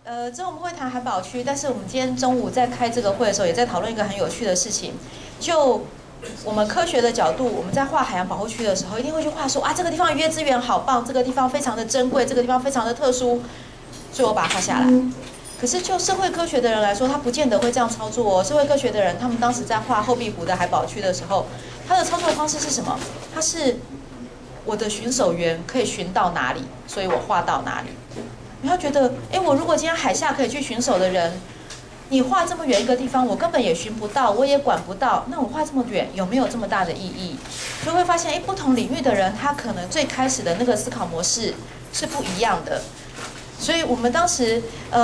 之后我们会谈海保区，但是我们今天中午在开这个会的时候，也在讨论一个很有趣的事情。就我们科学的角度，我们在画海洋保护区的时候，一定会去画说啊，这个地方渔业资源好棒，这个地方非常的珍贵，这个地方非常的特殊，所以我把它画下来。可是就社会科学的人来说，他不见得会这样操作哦。社会科学的人，他们当时在画后壁湖的海保区的时候，他的操作方式是什么？他是我的巡守员可以巡到哪里，所以我画到哪里。你要觉得，哎，我如果今天海下可以去巡守的人，你画这么远一个地方，我根本也巡不到，我也管不到，那我画这么远有没有这么大的意义？就会发现，哎，不同领域的人，他可能最开始的那个思考模式是不一样的。所以我们当时，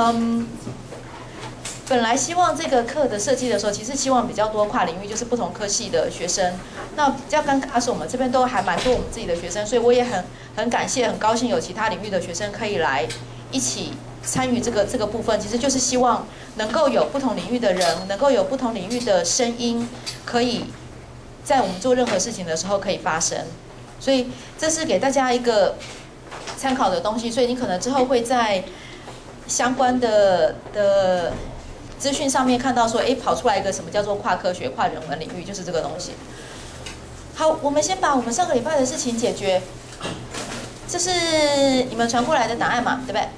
本来希望这个课的设计的时候，其实希望比较多跨领域，就是不同科系的学生。那比较尴尬的是，我们这边都还蛮多我们自己的学生，所以我也很感谢、很高兴有其他领域的学生可以来一起参与这个部分。其实就是希望能够有不同领域的人，能够有不同领域的声音，可以在我们做任何事情的时候可以发声。所以这是给大家一个参考的东西，所以你可能之后会在相关的资讯上面看到说，哎，跑出来一个什么叫做跨科学、跨人文领域，就是这个东西。好，我们先把我们上个礼拜的事情解决。这是你们传过来的档案嘛，对不对？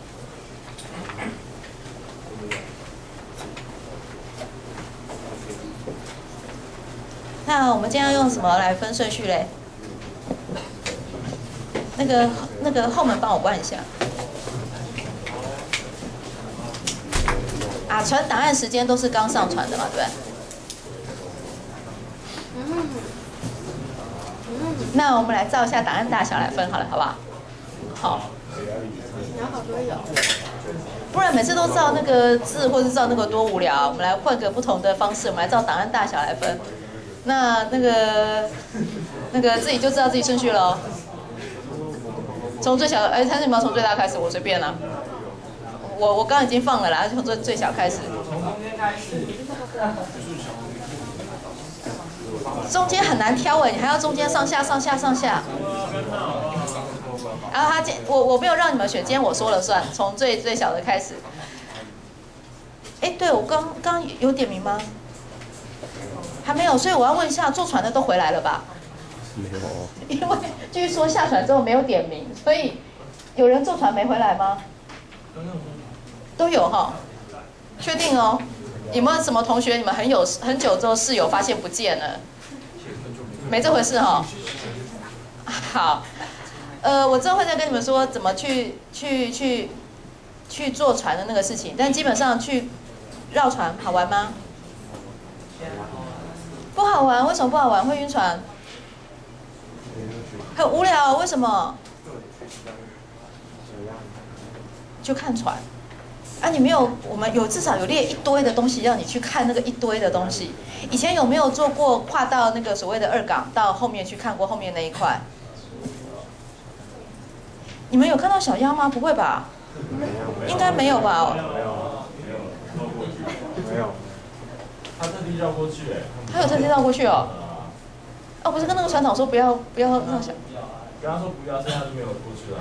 那我们今天要用什么来分顺序嘞？那个后门帮我关一下。啊，传档案时间都是刚上传的嘛，对不对？那我们来照一下档案大小来分好了，好不好？好。 然后好多有。 不然每次都照那个字，或是照那个多无聊。我们来换个不同的方式，我们来照档案大小来分。那个自己就知道自己顺序喽。从最小，哎，还是你们要从最大开始？我随便啦。我刚刚已经放了啦，从最小开始。中间很难挑哎，你还要中间上下。然后我没有让你们选，今天我说了算，从最小的开始。哎，对我刚有点名吗？还没有，所以我要问一下，坐船的都回来了吧？ 没有。 因为据说下船之后没有点名，所以有人坐船没回来吗？都有哈，确定哦。有没有什么同学你们很久之后室友发现不见了？没这回事哈。好，我之后会再跟你们说怎么去坐船的那个事情，但基本上去绕船好玩吗？不好玩，为什么不好玩？会晕船？很无聊，为什么？就看船。啊，你没有，我们有至少有列一堆的东西让你去看那个一堆的东西。以前有没有做过跨到那个所谓的二港到后面去看过后面那一块？你们有看到小鸭吗？不会吧？应该没有吧？ 没有。 他特地绕过去哎。 他有特地绕过去哦。哦，不是跟那个船长说不要那小。 跟他说不要，现在就没有过去了。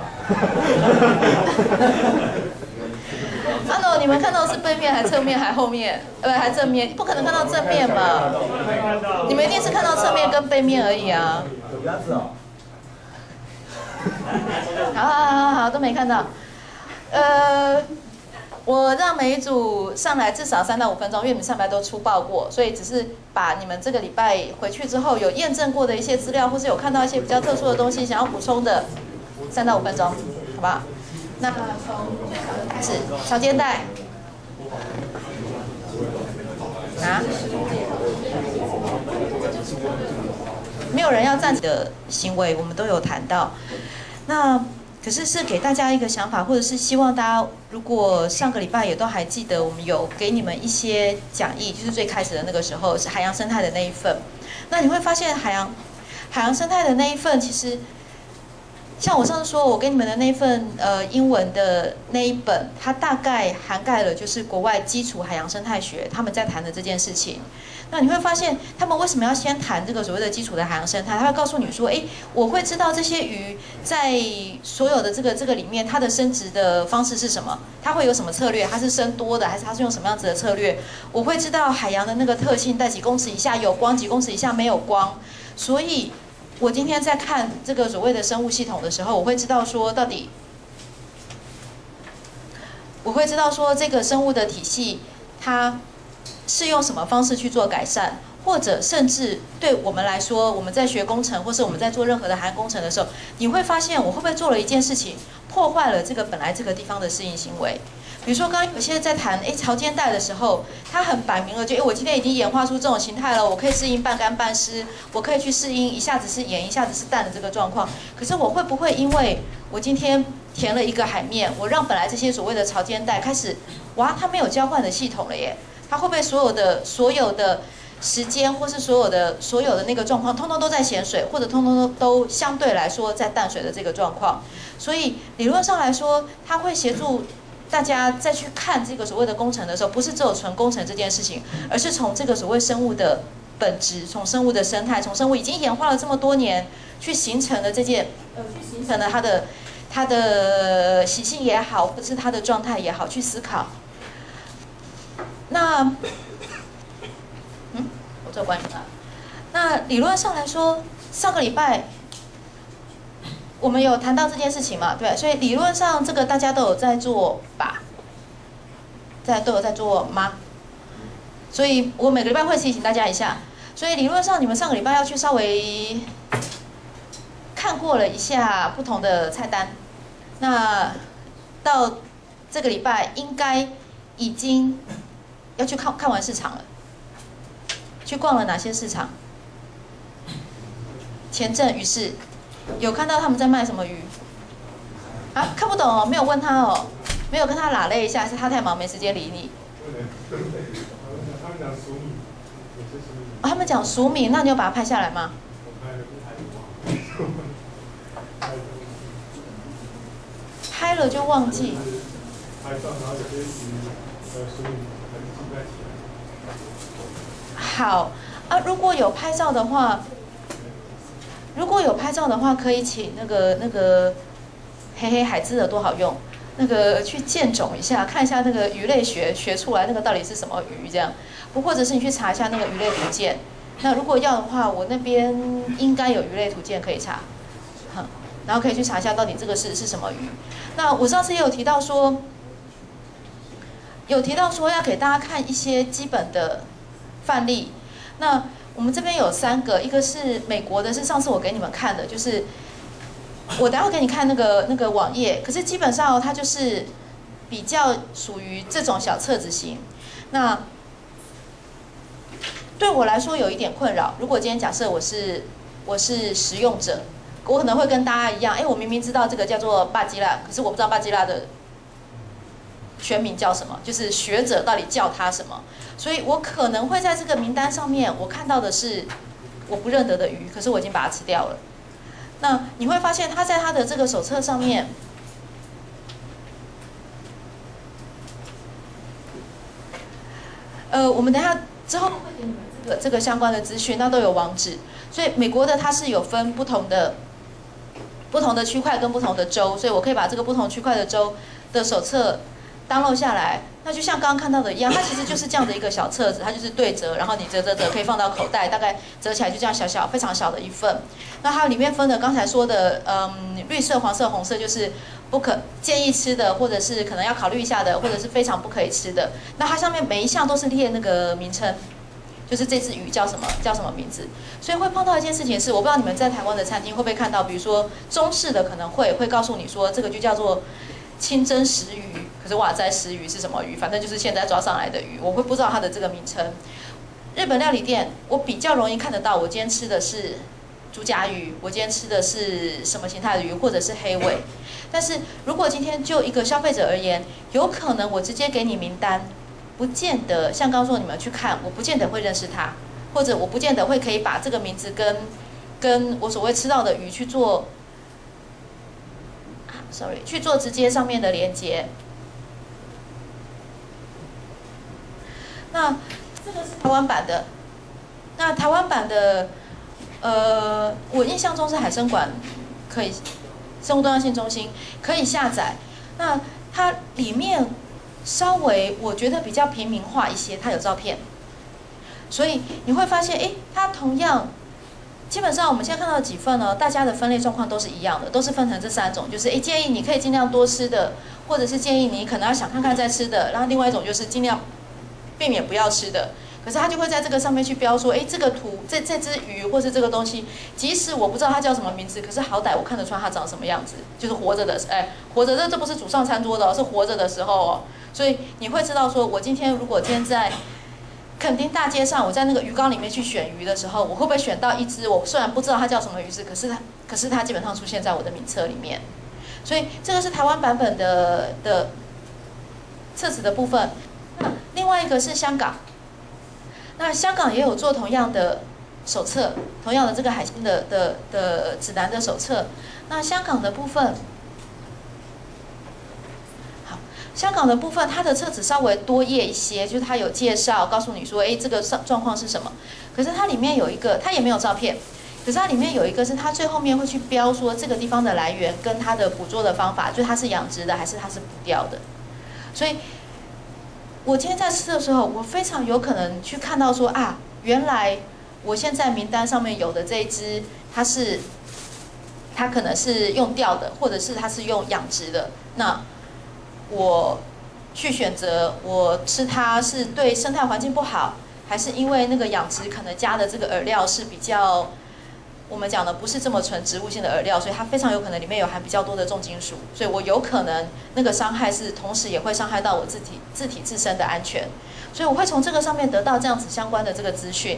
阿诺，你们看到是背面还侧面还后面？还正面？不可能看到正面嘛？你们一定是看到侧面跟背面而已啊。 有鸭子哦。 好，都没看到。我让每一组上来至少3到5分钟，因为你们上来都出报过，所以只是把你们这个礼拜回去之后有验证过的一些资料，或是有看到一些比较特殊的东西想要补充的，3到5分钟，好不好？那从最小的开始，潮间带。啊？没有人要暂停的行为，我们都有谈到。那可是给大家一个想法，或者是希望大家，如果上个礼拜也都还记得，我们有给你们一些讲义，就是最开始的那个时候是海洋生态的那一份。那你会发现海洋生态的那一份，其实像我上次说，我给你们的那份英文的那一本，它大概涵盖了就是国外基础海洋生态学他们在谈的这件事情。那你会发现，他们为什么要先谈这个所谓的基础的海洋生态？他会告诉你说，哎，我会知道这些鱼在所有的这个里面，它的生殖的方式是什么？它会有什么策略？它是生多的，还是它是用什么样子的策略？我会知道海洋的那个特性，在几公尺以下有光，几公尺以下没有光。所以，我今天在看这个所谓的生物系统的时候，我会知道说，到底，我会知道说这个生物的体系，它是用什么方式去做改善，或者甚至对我们来说，我们在学工程，或是我们在做任何的海洋工程的时候，你会发现我会不会做了一件事情，破坏了这个本来这个地方的适应行为。比如说，刚刚有些人在谈潮间带的时候，他很摆明了就，我今天已经演化出这种形态了，我可以适应半干半湿，我可以去适应一下子是盐，一下子是淡的这个状况。可是我会不会因为我今天填了一个海面，我让本来这些所谓的潮间带开始，哇，它没有交换的系统了耶？它会不会所有的时间，或是所有的那个状况，通通都在咸水，或者通通都相对来说在淡水的这个状况？所以理论上来说，它会协助大家再去看这个所谓的工程的时候，不是只有纯工程这件事情，而是从这个所谓生物的本质，从生物的生态，从生物已经演化了这么多年，去形成了去形成了它的习性也好，或是它的状态也好，去思考。那，我这关你了。那理论上来说，上个礼拜我们有谈到这件事情嘛？对，所以理论上这个大家都有在做吧？都有在做吗？所以我每个礼拜会提醒大家一下。所以理论上你们上个礼拜要去稍微看过了一下不同的菜单。那到这个礼拜应该已经要去看完市场了。去逛了哪些市场？前阵鱼市有看到他们在卖什么鱼？啊，看不懂哦，没有问他哦，没有跟他拉了一下，是他太忙没时间理你。他们讲熟米，那你有把它拍下来吗？拍了就忘记。好啊，如果有拍照的话，可以请那个黑黑海蜇的多好用，那个去鉴种一下，看一下那个鱼类学出来那个到底是什么鱼这样，或者是你去查一下那个鱼类图鉴。那如果要的话，我那边应该有鱼类图鉴可以查，然后可以去查一下到底这个是什么鱼。那我上次也有提到说要给大家看一些基本的范例。那我们这边有3个，一个是美国的，是上次我给你们看的，就是我待会给你看那个网页，可是基本上它就是比较属于这种小册子型。那对我来说有一点困扰，如果今天假设我是使用者，我可能会跟大家一样，我明明知道这个叫做巴基拉，可是我不知道巴基拉的全名叫什么，就是学者到底叫它什么，所以我可能会在这个名单上面，我看到的是我不认得的鱼，可是我已经把它吃掉了。那你会发现，它在它的这个手册上面，我们等一下之后会给你们这个相关的资讯，那都有网址。所以美国的它是有分不同的区块跟不同的州，所以我可以把这个不同区块的州的手册download下来。那就像刚刚看到的一样，它其实就是这样的一个小册子，它就是对折，然后你折可以放到口袋，大概折起来就这样小非常小的一份。那它里面分的刚才说的，绿色、黄色、红色就是建议吃的，或者是可能要考虑一下的，或者是非常不可以吃的。那它上面每一项都是列那个名称，就是这只鱼叫什么名字。所以会碰到一件事情是，我不知道你们在台湾的餐厅会不会看到，比如说中式的可能会告诉你说这个就叫做清蒸石鱼，可是哇，在石鱼是什么鱼？反正就是现在抓上来的鱼，我会不知道它的这个名称。日本料理店我比较容易看得到，我今天吃的是猪甲鱼，我今天吃的是什么形态的鱼，或者是黑尾。但是如果今天就一个消费者而言，有可能我直接给你名单，不见得像刚说你们去看，我不见得会认识它，或者我不见得会可以把这个名字跟我所谓吃到的鱼去做去做直接上面的连接。那这个是台湾版的。那台湾版的，我印象中是海生馆可以，生物多样性中心可以下载。那它里面稍微我觉得比较平民化一些，它有照片，所以你会发现，哎，它同样。基本上我们现在看到的几份呢，大家的分类状况都是一样的，都是分成这3种，就是建议你可以尽量多吃的，或者是建议你可能要想看看再吃的，然后另外一种就是尽量避免不要吃的。可是他就会在这个上面去标说，这个图这只鱼或是这个东西，即使我不知道它叫什么名字，可是好歹我看得出它长什么样子，就是活着的，活着这不是煮上餐桌的哦，是活着的时候哦，所以你会知道说，我今天在垦丁大街上，我在那个鱼缸里面去选鱼的时候，我会不会选到一只？我虽然不知道它叫什么鱼只，可是它基本上出现在我的名册里面。所以这个是台湾版本的册子的部分。那另外一个是香港，那香港也有做同样的手册，同样的这个海星的指南的手册。那香港的部分。香港的部分，它的册子稍微多页一些，就是它有介绍，告诉你说，这个状况是什么。可是它里面有一个，它也没有照片，可是它里面有一个是它最后面会去标说这个地方的来源跟它的捕捉的方法，就是它是养殖的还是它是捕钓的。所以，我今天在吃的时候，我非常有可能去看到说啊，原来我现在名单上面有的这一只，它可能是用钓的，或者是它是用养殖的，那。我去选择我吃它是对生态环境不好，还是因为那个养殖可能加的这个饵料是比较我们讲的不是这么纯植物性的饵料，所以它非常有可能里面有含比较多的重金属，所以我有可能那个伤害是同时也会伤害到我自身的安全，所以我会从这个上面得到这样子相关的这个资讯。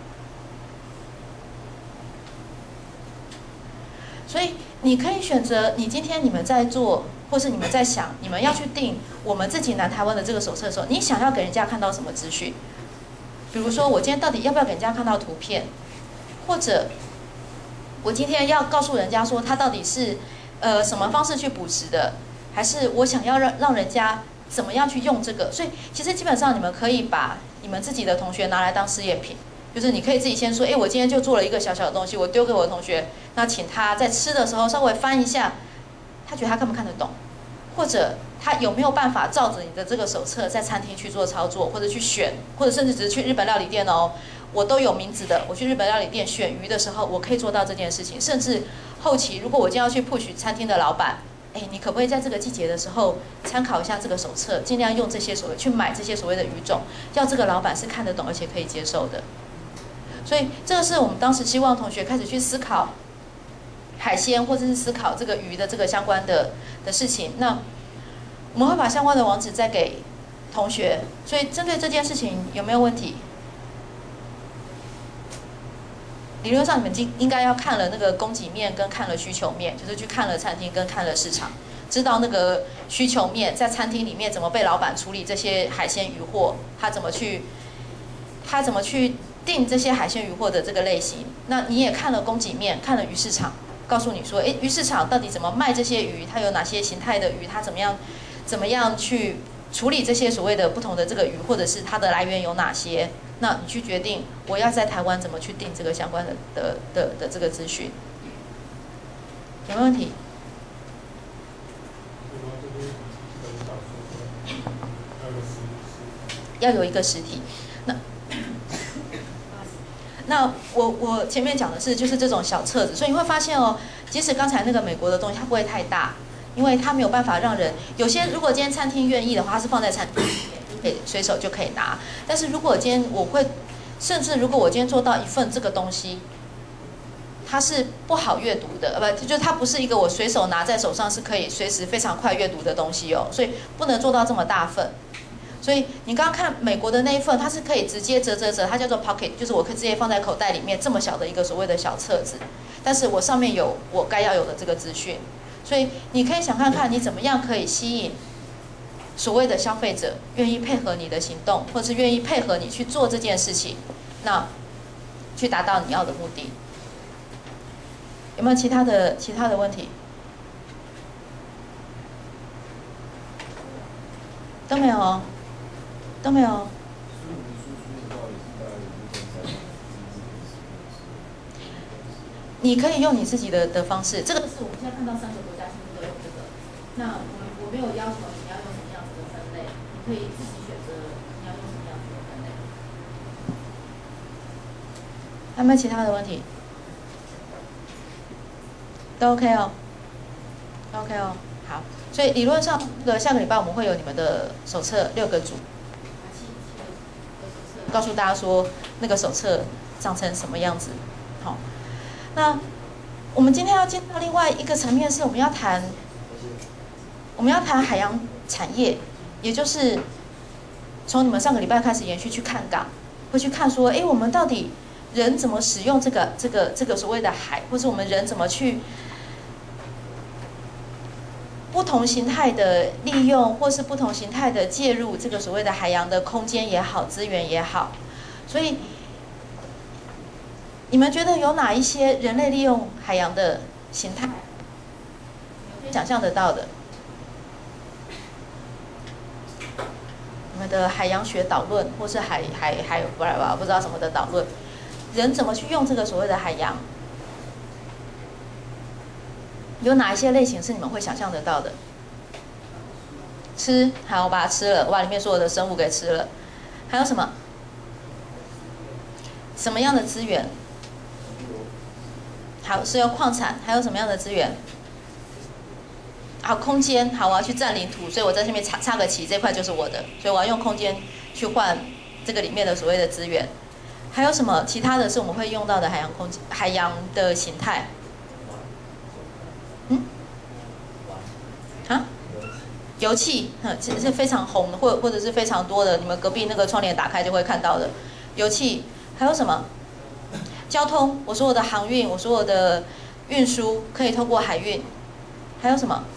所以你可以选择，你们在做。或是你们在想，你们要去定我们自己南台湾的这个手册的时候，你想要给人家看到什么资讯？比如说，我今天到底要不要给人家看到图片，或者我今天要告诉人家说他到底是什么方式去捕食的，还是我想要让人家怎么样去用这个？所以其实基本上你们可以把你们自己的同学拿来当试验品，就是你可以自己先说，我今天就做了一个小小的东西，我丢给我的同学，那请他在吃的时候稍微翻一下。他觉得他看不看得懂，或者他有没有办法照着你的这个手册在餐厅去做操作，或者去选，或者甚至只是去日本料理店哦，我都有名字的。我去日本料理店选鱼的时候，我可以做到这件事情。甚至后期如果我今天要去 push 餐厅的老板，你可不可以在这个季节的时候参考一下这个手册，尽量用这些去买这些所谓的鱼种，要这个老板是看得懂而且可以接受的。所以这个是我们当时希望同学开始去思考。海鲜，或者是思考这个鱼的这个相关的事情，那我们会把相关的网址再给同学。所以针对这件事情有没有问题？理论上你们应该要看了那个供给面跟看了需求面，就是去看了餐厅跟看了市场，知道那个需求面在餐厅里面怎么被老板处理这些海鲜鱼货，他怎么去定这些海鲜鱼货的这个类型。那你也看了供给面，看了鱼市场。告诉你说，鱼市场到底怎么卖这些鱼？它有哪些形态的鱼？它怎么样去处理这些所谓的不同的这个鱼，或者是它的来源有哪些？那你去决定我要在台湾怎么去定这个相关的这个资讯，有没有问题？要有一个实体。那我前面讲的是就是这种小册子，所以你会发现哦，即使刚才那个美国的东西它不会太大，因为它没有办法让人有些如果今天餐厅愿意的话，它是放在餐厅里面，可以随手就可以拿。但是如果今天甚至如果我今天做到一份这个东西，它是不好阅读的，就是它不是一个我随手拿在手上是可以随时非常快阅读的东西哦，所以不能做到这么大份。所以你刚刚看美国的那一份，它是可以直接折，它叫做 pocket， 就是我可以直接放在口袋里面，这么小的一个所谓的小册子，但是我上面有我该要有的这个资讯，所以你可以想看看你怎么样可以吸引所谓的消费者愿意配合你的行动，或是愿意配合你去做这件事情，那去达到你要的目的。有没有其他的问题？ 都没有哦，都没有哦。你可以用你自己的方式，这个是我们现在看到3个国家全部都用这个。那我没有要求你要用什么样子的分类，你可以自己选择你要用什么样子的分类。还有没有其他的问题？都 OK 哦，都 OK 哦。好，所以理论上，下个礼拜我们会有你们的手册6个组，告诉大家说那个手册长成什么样子。好，那我们今天要进到另外一个层面，是我们要谈海洋产业，也就是从你们上个礼拜开始延续去看港，会去看说，我们到底人怎么使用这个所谓的海，或是我们人怎么去不同形态的利用，或是不同形态的介入这个所谓的海洋的空间也好，资源也好。所以，你们觉得有哪一些人类利用海洋的形态，可以想象得到的？你们的海洋学导论，或是不知道什么的导论，人怎么去用这个所谓的海洋？有哪一些类型是你们会想象得到的？吃，好，我把它吃了，我把里面所有的生物给吃了。还有什么？什么样的资源？好，是有矿产，还有什么样的资源？好，空间，好，我要去占领土，所以我在上面插个旗，这块就是我的，所以我要用空间去换这个里面的所谓的资源。还有什么其他的是我们会用到的海洋的形态？油气，这是非常红的，或者是非常多的，你们隔壁那个窗帘打开就会看到的油气。还有什么？交通，我所有的航运，我所有的运输可以透过海运。还有什么？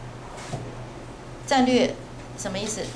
战略，什么意思？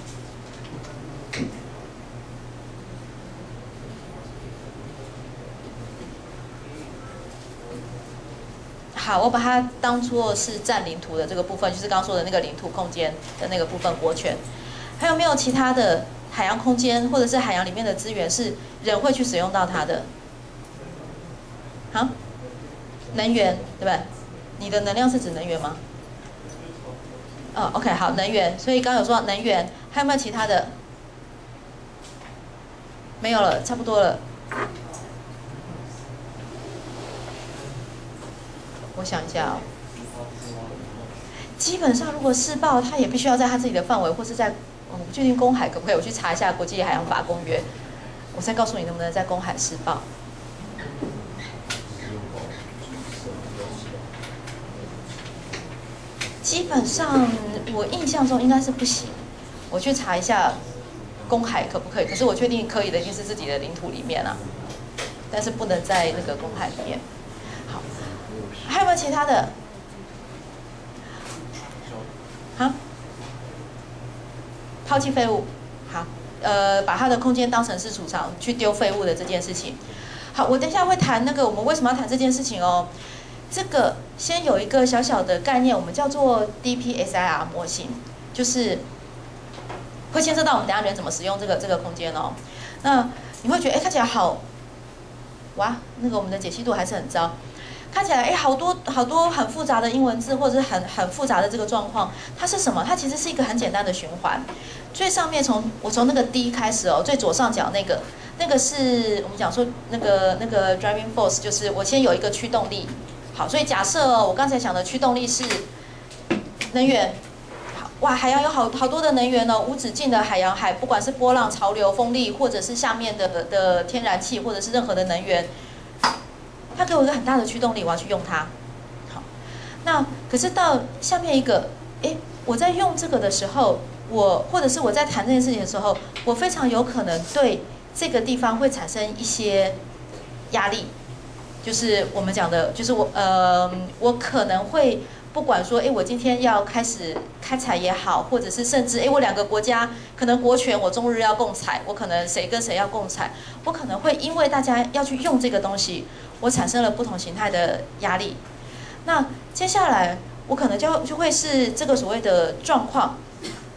好，我把它当作是占领土的这个部分，就是刚刚说的那个领土空间的那个部分，国权。还有没有其他的海洋空间，或者是海洋里面的资源是人会去使用到它的？好，能源，对不对？你的能量是指能源吗？OK， 好，能源。所以刚刚有说到能源，还有没有其他的？没有了，差不多了。我想一下哦，基本上如果施暴，它也必须要在它自己的范围，或是在我不确定公海可不可以，我去查一下国际海洋法公约，我再告诉你能不能在公海施暴。基本上我印象中应该是不行，我去查一下公海可不可以，可是我确定可以的一定是自己的领土里面啊，但是不能在那个公海里面。好。还有没有其他的？好，抛弃废物，好，把它的空间当成是储藏，去丢废物的这件事情。好，我等一下会谈那个我们为什么要谈这件事情哦。这个先有一个小小的概念，我们叫做 DPSIR 模型，就是会牵涉到我们等一下人怎么使用这个空间哦。那你会觉得，看起来好，哇，那个我们的解析度还是很糟。看起来，好多很复杂的英文字，或者是很复杂的这个状况，它是什么？它其实是一个很简单的循环。最上面我从那个 D 开始哦，最左上角那个是我们讲说那个 driving force， 就是我先有一个驱动力。好，所以假设我刚才讲的驱动力是能源。好，哇，海洋有好多的能源哦，无止境的海，不管是波浪、潮流、风力，或者是下面的天然气，或者是任何的能源。它给我一个很大的驱动力，我要去用它。好，那可是到下面一个，我在用这个的时候，或者是我在谈这件事情的时候，我非常有可能对这个地方会产生一些压力，就是我们讲的，就是我可能会不管说，我今天要开始开采也好，或者是甚至我2个国家可能国权，我中日要共采，我可能谁跟谁要共采，我可能会因为大家要去用这个东西。我产生了不同形态的压力，那接下来我可能就会是这个所谓的状况，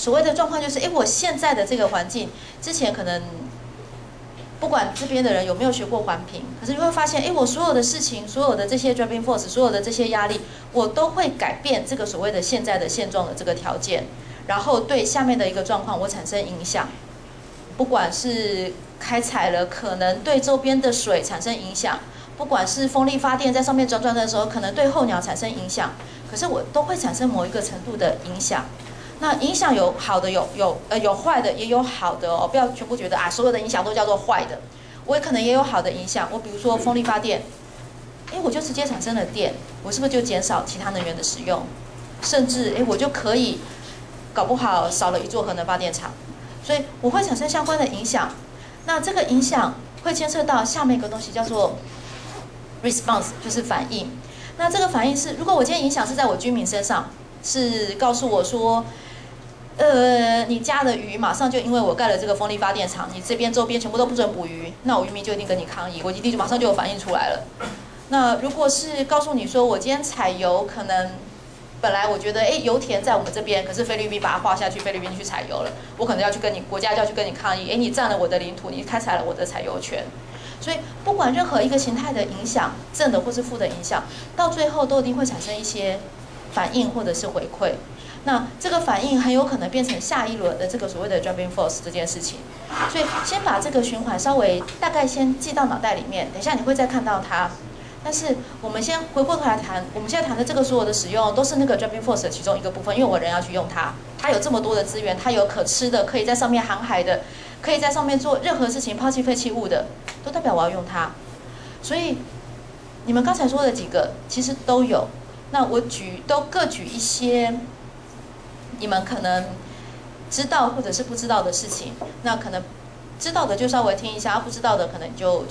所谓的状况就是，我现在的这个环境，之前可能不管这边的人有没有学过环评，可是你会发现，我所有的事情，所有的这些 driving force， 所有的这些压力，我都会改变这个所谓的现在的现状的这个条件，然后对下面的一个状况我产生影响，不管是开采了，可能对周边的水产生影响，不管是风力发电在上面转的时候，可能对候鸟产生影响，可是我都会产生某一个程度的影响。那影响有好的，有坏的，也有好的哦，不要全部觉得所有的影响都叫做坏的。我可能也有好的影响，我比如说风力发电，我就直接产生了电，我是不是就减少其他能源的使用？甚至我就可以搞不好少了一座核能发电厂，所以我会产生相关的影响。那这个影响会牵涉到下面一个东西叫做 response， 就是反应。那这个反应是，如果我今天影响是在我居民身上，是告诉我说，你家的鱼马上就因为我盖了这个风力发电厂，你这边周边全部都不准捕鱼，那我渔民就一定跟你抗议，我一定就马上就有反应出来了。那如果是告诉你说，我今天采油，可能本来我觉得油田在我们这边，可是菲律宾把它划下去，菲律宾去采油了，我可能要去跟你国家就要去跟你抗议，你占了我的领土，你开采了我的采油权。所以不管任何一个形态的影响，正的或是负的影响，到最后都一定会产生一些反应或者是回馈。那这个反应很有可能变成下一轮的这个所谓的 driving force 这件事情。所以先把这个循环稍微大概先记到脑袋里面，等一下你会再看到它。但是我们先回过头来谈，我们现在谈的这个所有的使用都是那个 driving force 的其中一个部分，因为我人要去用它，它有这么多的资源，它有可吃的，可以在上面航海的，可以在上面做任何事情，抛弃废弃物的，都代表我要用它。所以你们刚才说的几个其实都有，那我都各举一些你们可能知道或者是不知道的事情，那可能知道的就稍微听一下，不知道的可能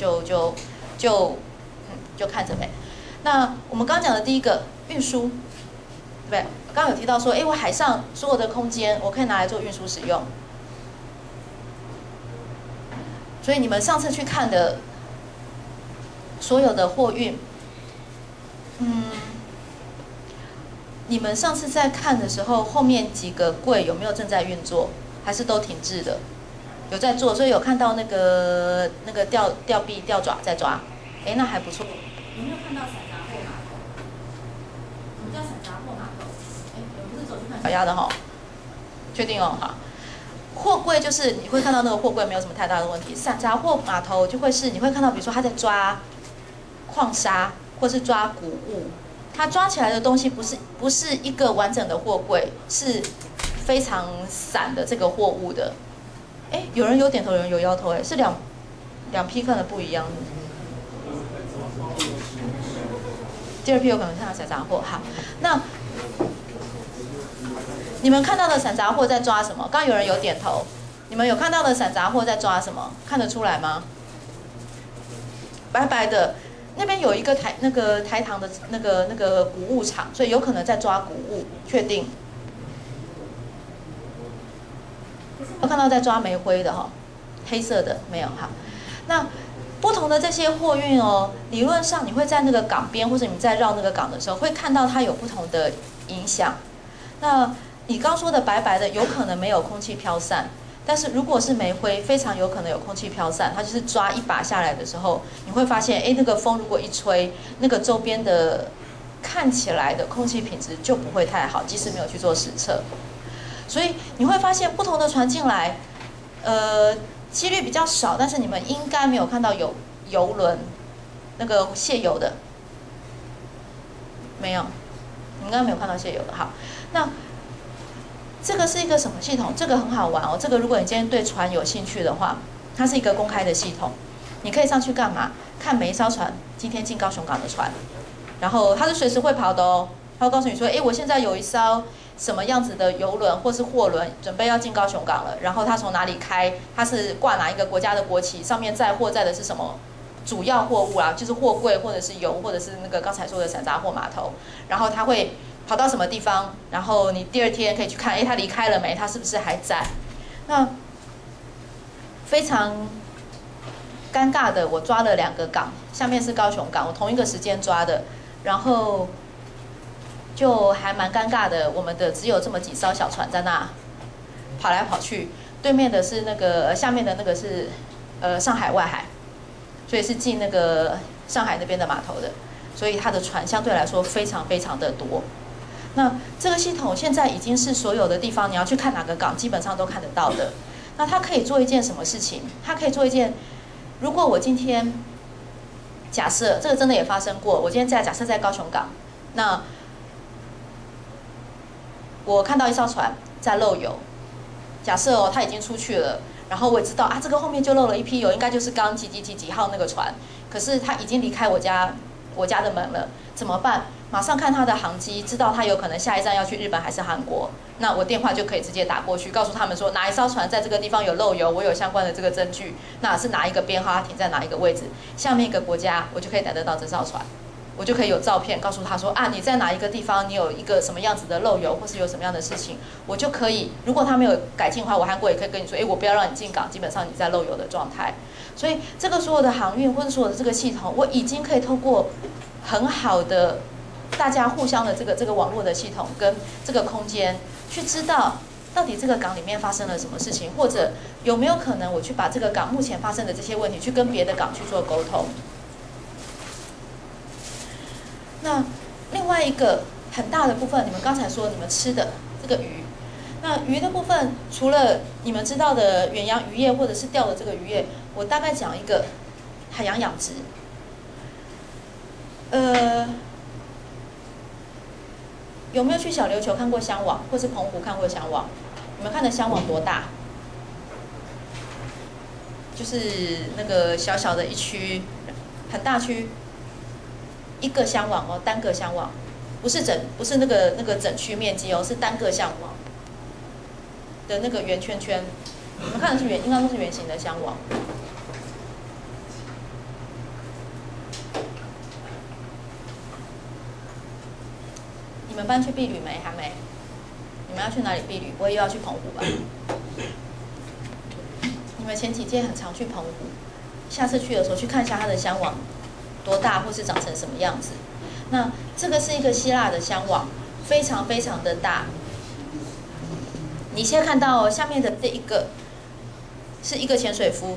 就看着呗。那我们刚刚讲的第一个运输，对不对？刚刚有提到说，我海上所有的空间我可以拿来做运输使用，所以你们上次去看的所有的货运，你们上次在看的时候，后面几个柜有没有正在运作，还是都停滞的？有在做，所以有看到那个吊臂、吊爪在抓，那还不错。有没有看到散杂货码头？什么叫散杂货码头？不是走去看小鸭的哈？确定哦，好。货柜就是你会看到那个货柜没有什么太大的问题，散杂货码头就会是你会看到，比如说他在抓矿砂或是抓谷物。它抓起来的东西不是一个完整的货柜，是非常散的这个货物的。有人有点头，有人有摇头，是两批看的不一样。第二批有可能看到散杂货。好，那你们看到的散杂货在抓什么？刚刚有人有点头，你们有看到的散杂货在抓什么？看得出来吗？白白的。那边有一个台糖的那个谷物厂，所以有可能在抓谷物，确定。有看到在抓煤灰的黑色的没有哈。那不同的这些货运理论上你会在那个港边或者你在绕那个港的时候，会看到它有不同的影响。那你刚说的白白的，有可能没有空气飘散。但是如果是煤灰，非常有可能有空气飘散，它就是抓一把下来的时候，你会发现，那个风如果一吹，那个周边的看起来的空气品质就不会太好，即使没有去做实测。所以你会发现不同的船进来，几率比较少，但是你们应该没有看到有油轮那个卸油的，没有，你应该没有看到卸油的。好，那。这个是一个什么系统？这个很好玩哦。这个如果你今天对船有兴趣的话，它是一个公开的系统，你可以上去干嘛？看每一艘船今天进高雄港的船，然后它是随时会跑的哦。它会告诉你说，我现在有一艘什么样子的邮轮或是货轮准备要进高雄港了，然后它从哪里开，它是挂哪一个国家的国旗，上面载的是什么主要货物啊，就是货柜或者是油或者是那个刚才说的散杂货码头，然后它会跑到什么地方，然后你第二天可以去看，他离开了没？他是不是还在？那非常尴尬的，我抓了2个港，下面是高雄港，我同一个时间抓的，然后就还蛮尴尬的。我们的只有这么几艘小船在那， 跑来跑去，对面的是那个下面的那个是上海外海，所以是进那个上海那边的码头的，所以它的船相对来说非常非常的多。那这个系统现在已经是所有的地方你要去看哪个港，基本上都看得到的。那它可以做一件什么事情？它可以做一件，如果我今天假设这个真的也发生过，我今天假设在高雄港，那我看到一艘船在漏油，假设哦它已经出去了，然后我也知道啊这个后面就漏了一批油，应该就是刚几号那个船，可是它已经离开我家的门了，怎么办？马上看它的航机，知道它有可能下一站要去日本还是韩国，那我电话就可以直接打过去，告诉他们说哪一艘船在这个地方有漏油，我有相关的这个证据，那是哪一个编号，它停在哪一个位置，下面一个国家我就可以逮得到这艘船，我就可以有照片告诉他说啊你在哪一个地方你有一个什么样子的漏油，或是有什么样的事情，我就可以，如果他没有改进的话，我韩国也可以跟你说，我不要让你进港，基本上你在漏油的状态。所以这个所有的航运或者所有的这个系统，我已经可以透过很好的大家互相的这个网络的系统跟这个空间，去知道到底这个港里面发生了什么事情，或者有没有可能我去把这个港目前发生的这些问题去跟别的港去做沟通。那另外一个很大的部分，你们刚才说你们吃的这个鱼，那鱼的部分，除了你们知道的远洋渔业或者是钓的这个渔业，我大概讲一个海洋养殖。有没有去小琉球看过香网，或是澎湖看过香网？你们看的香网多大？就是那个小小的一区，很大区，一个香网哦，单个香网，不是那个整区面积哦，是单个香网的那个圆圈圈。你们看的是应该都是圆形的香网。你们搬去避旅没？还没？你们要去哪里避旅？不会又要去澎湖吧？你们前几届很常去澎湖，下次去的时候去看一下它的香网多大，或是长成什么样子。那这个是一个希腊的香网，非常非常的大。你现在看到下面的这一个是一个潜水夫，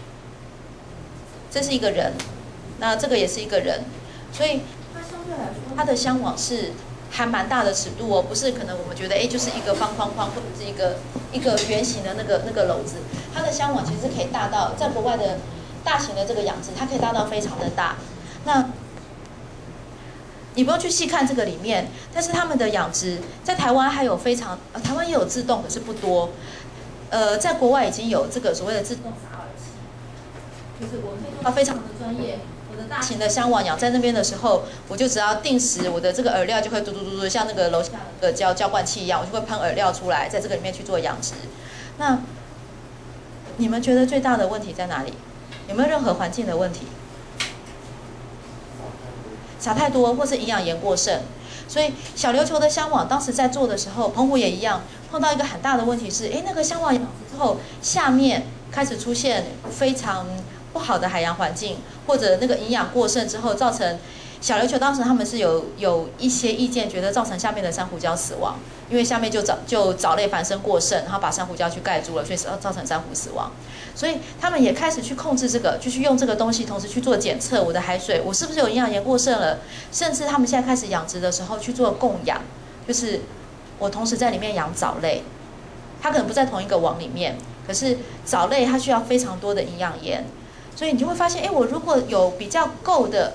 这是一个人，那这个也是一个人，所以它相对来说，它的香网是还蛮大的尺度哦，不是可能我们觉得就是一个方框框或者是一个圆形的那个篓子，它的香网其实可以大到在国外的大型的这个养殖，它可以大到非常的大。那你不用去细看这个里面，但是他们的养殖在台湾还有台湾也有自动，可是不多。在国外已经有这个所谓的自动撒饵器，就是我可以做到非常的专业。我的大型的香网养在那边的时候，我就只要定时，我的这个饵料就会嘟嘟嘟嘟，像那个楼下的浇灌器一样，我就会喷饵料出来，在这个里面去做养殖。那你们觉得最大的问题在哪里？有没有任何环境的问题？撒太多，或是营养盐过剩。所以小琉球的香网当时在做的时候，澎湖也一样，碰到一个很大的问题是，那个香网养殖之后，下面开始出现非常不好的海洋环境，或者那个营养过剩之后，造成小琉球当时他们是有一些意见，觉得造成下面的珊瑚礁死亡，因为下面就藻类繁生过剩，然后把珊瑚礁去盖住了，所以造成珊瑚死亡。所以他们也开始去控制这个，就去用这个东西，同时去做检测，我的海水我是不是有营养盐过剩了？甚至他们现在开始养殖的时候去做供养，就是我同时在里面养藻类，它可能不在同一个网里面，可是藻类它需要非常多的营养盐，所以你就会发现，我如果有比较够的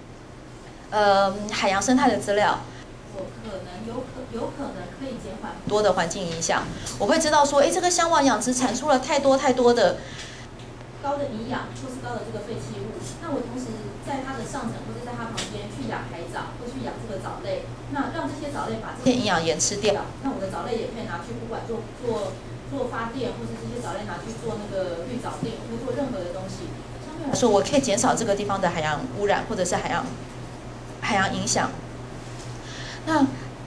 海洋生态的资料，我有可能可以减缓多的环境影响。我会知道说，这个香网养殖产出了太多的高的营养或是高的这个废弃物，那我同时在它的上层或者在它旁边去养海藻或去养这个藻类，那让这些藻类把这些营养盐吃掉，那我的藻类也可以拿去不管做发电，或是这些藻类拿去做那个绿藻锭，或做任何的东西。相对来说，我可以减少这个地方的海洋污染或者是海洋影响。那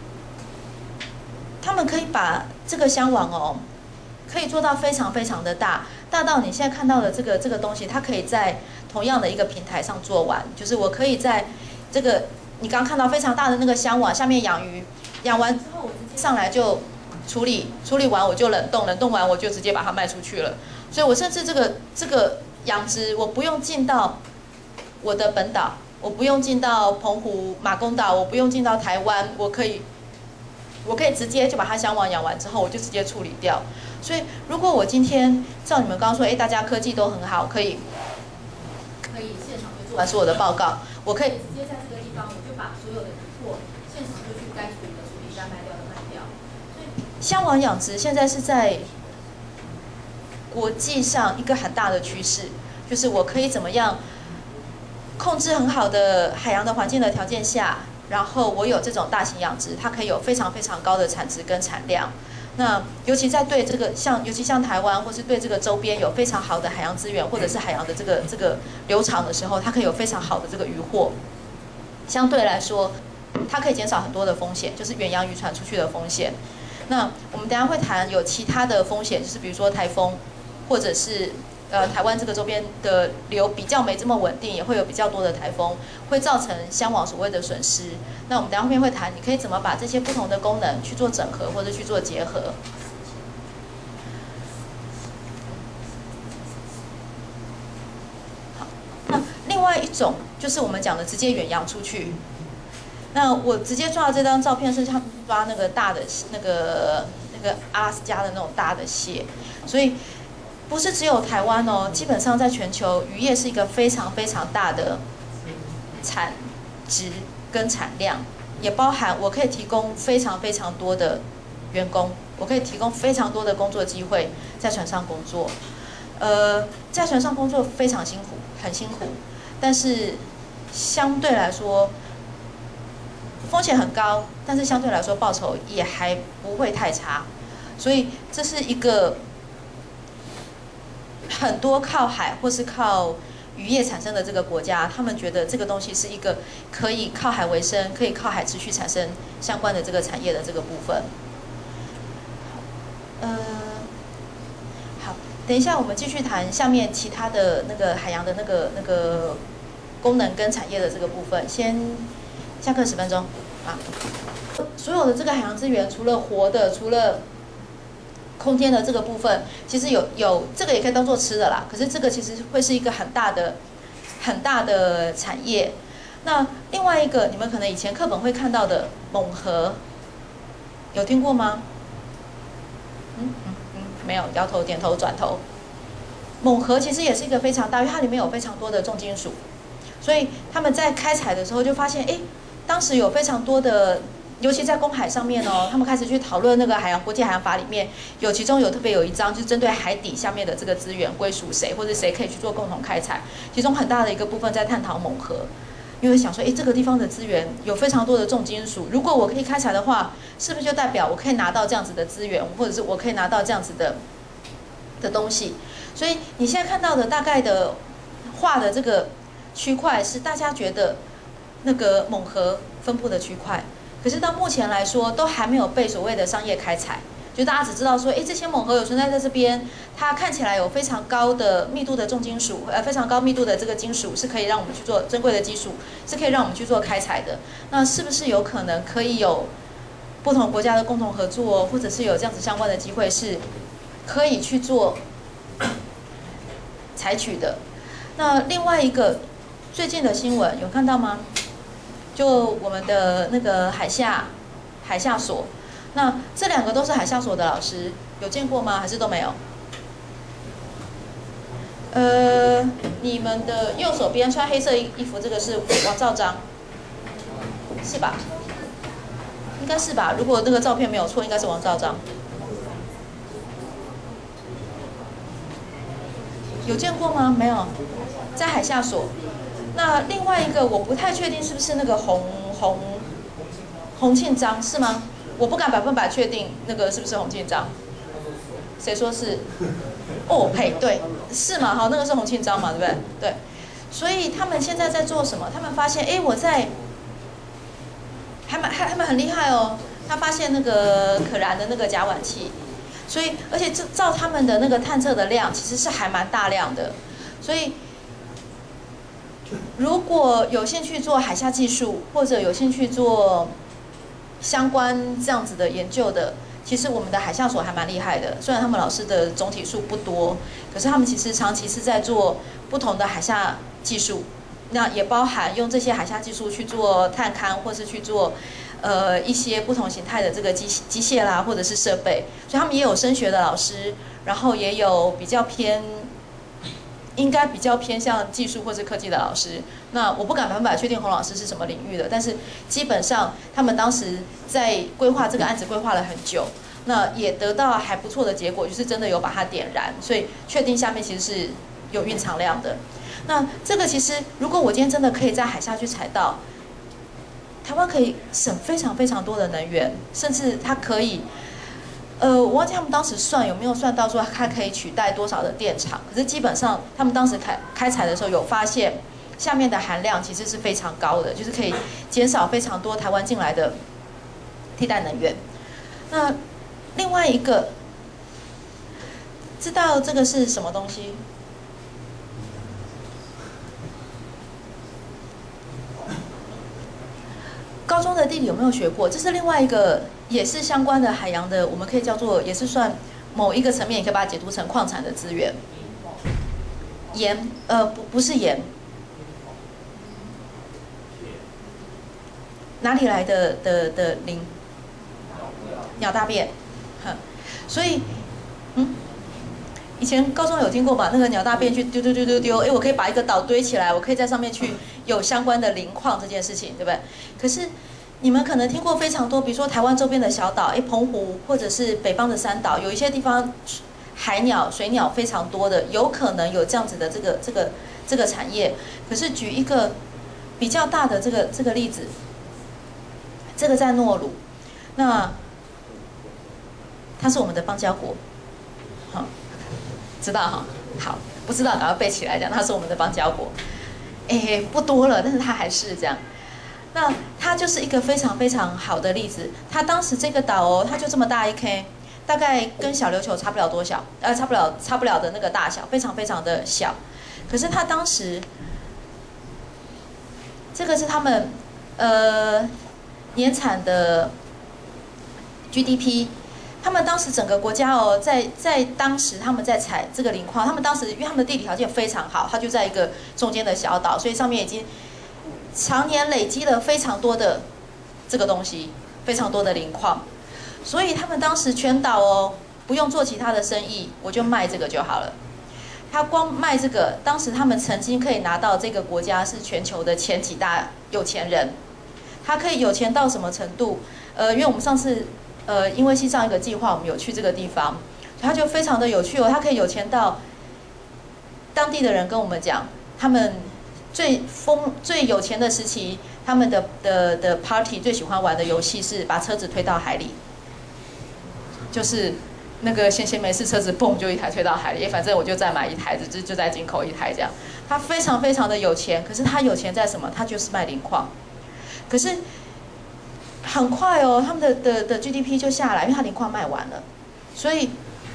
他们可以把这个香网可以做到非常非常的大到你现在看到的这个东西，它可以在同样的一个平台上做完。就是我可以在这个你刚刚看到非常大的那个香网下面养鱼，养完之后我直接上来就处理完我就冷冻，冷冻完我就直接把它卖出去了。所以我甚至这个养殖，我不用进到我的本岛，我不用进到澎湖、马公岛，我不用进到台湾，我可以直接就把它箱网养完之后，我就直接处理掉。所以如果我今天照你们刚刚说，大家科技都很好，可以现场就做完所有的报告，我可以直接在这个地方，我就把所有的鱼货现场就去该处理的处理，该卖掉的卖掉。所以箱网养殖现在是在国际上一个很大的趋势，就是我可以怎么样控制很好的海洋的环境的条件下，然后我有这种大型养殖，它可以有非常非常高的产值跟产量。那尤其在对这个尤其像台湾，或是对这个周边有非常好的海洋资源，或者是海洋的这个流场的时候，它可以有非常好的这个渔获。相对来说，它可以减少很多的风险，就是远洋渔船出去的风险。那我们等一下会谈有其他的风险，就是比如说台风，或者是台湾这个周边的流比较没这么稳定，也会有比较多的台风，会造成箱网所谓的损失。那我们等一下后面会谈，你可以怎么把这些不同的功能去做整合，或者去做结合。好，那另外一种就是我们讲的直接远洋出去。那我直接抓的这张照片是他们抓那个大的那个阿拉斯加的那种大的蟹，所以不是只有台湾哦，基本上在全球渔业是一个非常非常大的产值跟产量，也包含我可以提供非常非常多的员工，我可以提供非常多的工作机会在船上工作。在船上工作非常辛苦，很辛苦，但是相对来说风险很高，但是相对来说报酬也还不会太差，所以这是一个很多靠海或是靠渔业产生的这个国家，他们觉得这个东西是一个可以靠海为生，可以靠海持续产生相关的这个产业的这个部分。好，等一下我们继续谈下面其他的那个海洋的那个功能跟产业的这个部分。先下课10分钟啊。所有的这个海洋资源，除了活的，除了空间的这个部分，其实有这个也可以当做吃的啦。可是这个其实会是一个很大的产业。那另外一个，你们可能以前课本会看到的苐河，有听过吗？没有，摇头、点头、转头。苐河其实也是一个非常大，因为它里面有非常多的重金属，所以他们在开采的时候就发现，当时有非常多的。尤其在公海上面哦，他们开始去讨论那个国际海洋法里面其中特别有一章，就是针对海底下面的这个资源归属谁，或者谁可以去做共同开采。其中很大的一个部分在探讨苐河，因为想说，这个地方的资源有非常多的重金属，如果我可以开采的话，是不是就代表我可以拿到这样子的资源，或者是我可以拿到这样子的东西？所以你现在看到的大概的画的这个区块，是大家觉得那个苐河分布的区块。可是到目前来说，都还没有被所谓的商业开采，就大家只知道说，这些苐河有存在这边，它看起来有非常高的密度的重金属，非常高密度的这个金属是可以让我们去做珍贵的技术，是可以让我们去做开采的。那是不是有可能可以有不同国家的共同合作，或者是有这样子相关的机会，是可以去做采取的？那另外一个最近的新闻有看到吗？就我们的那个海下所，那这2个都是海下所的老师，有见过吗？还是都没有？你们的右手边穿黑色衣服这个是王兆章，是吧？应该是吧？如果那个照片没有错，应该是王兆章。有见过吗？没有，在海下所。那另外一个我不太确定是不是那个洪庆章，是吗？我不敢100%确定那个是不是洪庆章。谁说是？嘿，对，是嘛？好，那个是洪庆章嘛，对不对？对。所以他们现在在做什么？他们发现，我在，他们很厉害哦。他发现那个可燃的那个甲烷气，所以而且照他们的那个探测的量，其实是还蛮大量的，所以。如果有兴趣做海下技术，或者有兴趣做相关这样子的研究的， 其实我们的海象所还蛮厉害的，虽然他们老师的总体数不多，可是他们其实长期是在做不同的海下技术，那也包含用这些海下技术去做探勘，或是去做一些不同形态的这个机械啦，或者是设备，所以他们也有声学的老师，然后也有比较偏。应该比较偏向技术或是科技的老师，那我不敢100%确定洪老师是什么领域的，但是基本上他们当时在规划这个案子规划了很久，那也得到还不错的结果，就是真的有把它点燃，所以确定下面其实是有蕴藏量的。那这个其实如果我今天真的可以在海下去采到，台湾可以省非常非常多的能源，甚至它可以。我忘记他们当时算有没有算到说它可以取代多少的电厂，可是基本上他们当时开采的时候有发现，下面的含量其实是非常高的，就是可以减少非常多台湾进来的替代能源。那另外一个，知道这个是什么东西？高中的地理有没有学过？这是另外一个，也是相关的海洋的，我们可以叫做，也是算某一个层面，也可以把它解读成矿产的资源。盐，不是盐，哪里来的磷？鸟大便，所以，以前高中有听过吧？那个鸟大便去丢，我可以把一个岛堆起来，我可以在上面去有相关的磷矿这件事情，对不对？可是你们可能听过非常多，比如说台湾周边的小岛，澎湖或者是北方的山岛，有一些地方海鸟、水鸟非常多的，有可能有这样子的这个产业。可是举一个比较大的这个例子，这个在诺鲁，那它是我们的邦交国，好。知道哈，好，不知道赶快背起来讲，它是我们的邦交国，不多了，但是它还是这样。那它就是一个非常非常好的例子。它当时这个岛哦，它就这么大一 K， 大概跟小琉球差不了多少，差不了的那个大小，非常非常的小。可是它当时，这个是他们年产的 GDP。他们当时整个国家哦，在当时他们在采这个磷矿，他们当时因为他们的地理条件非常好，它就在一个中间的小岛，所以上面已经常年累积了非常多的这个东西，非常多的磷矿，所以他们当时全岛哦不用做其他的生意，我就卖这个就好了。他光卖这个，当时他们曾经可以拿到这个国家是全球的前几大有钱人，他可以有钱到什么程度？因为我们上次。因为系上一个计划，我们有去这个地方，它就非常的有趣哦。它可以有钱到当地的人跟我们讲，他们最有钱的时期，他们的 party 最喜欢玩的游戏是把车子推到海里，就是那个闲没事，车子蹦就一台推到海里，反正我就再买一台，就再进口一台这样。他非常非常的有钱，可是他有钱在什么？他就是卖磷矿，可是。很快哦，他们的 GDP 就下来，因为它磷矿卖完了，所以，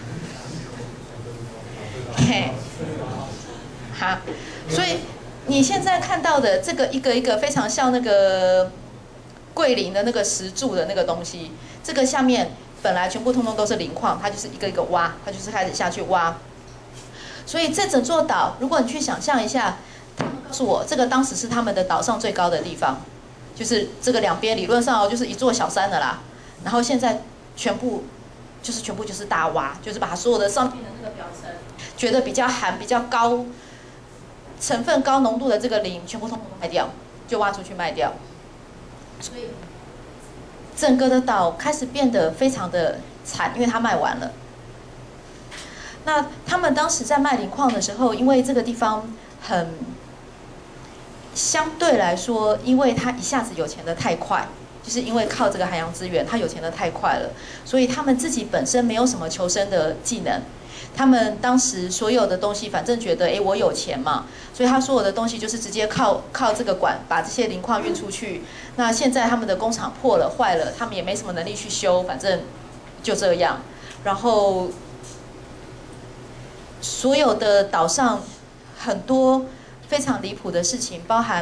所以你现在看到的这个一个一个非常像那个桂林的那个石柱的那个东西，这个下面本来全部通通都是磷矿，它就是一个一个挖，它就是开始下去挖，所以这整座岛，如果你去想象一下，他们告诉我，这个当时是他们的岛上最高的地方。就是这个两边理论上哦，就是一座小山的啦。然后现在全部就是大挖，就是把所有的上面的那个表层，觉得比较含、比较高成分、高浓度的这个磷，全部通通卖掉，就挖出去卖掉。所以整个的岛开始变得非常的惨，因为它卖完了。那他们当时在卖磷矿的时候，因为这个地方相对来说，因为他一下子有钱的太快，就是因为靠这个海洋资源，他有钱的太快了，所以他们自己本身没有什么求生的技能。他们当时所有的东西，反正觉得，我有钱嘛，所以他所有的东西就是直接靠这个管把这些磷矿运出去。那现在他们的工厂破了、坏了，他们也没什么能力去修，反正就这样。然后所有的岛上很多。非常离谱的事情，包含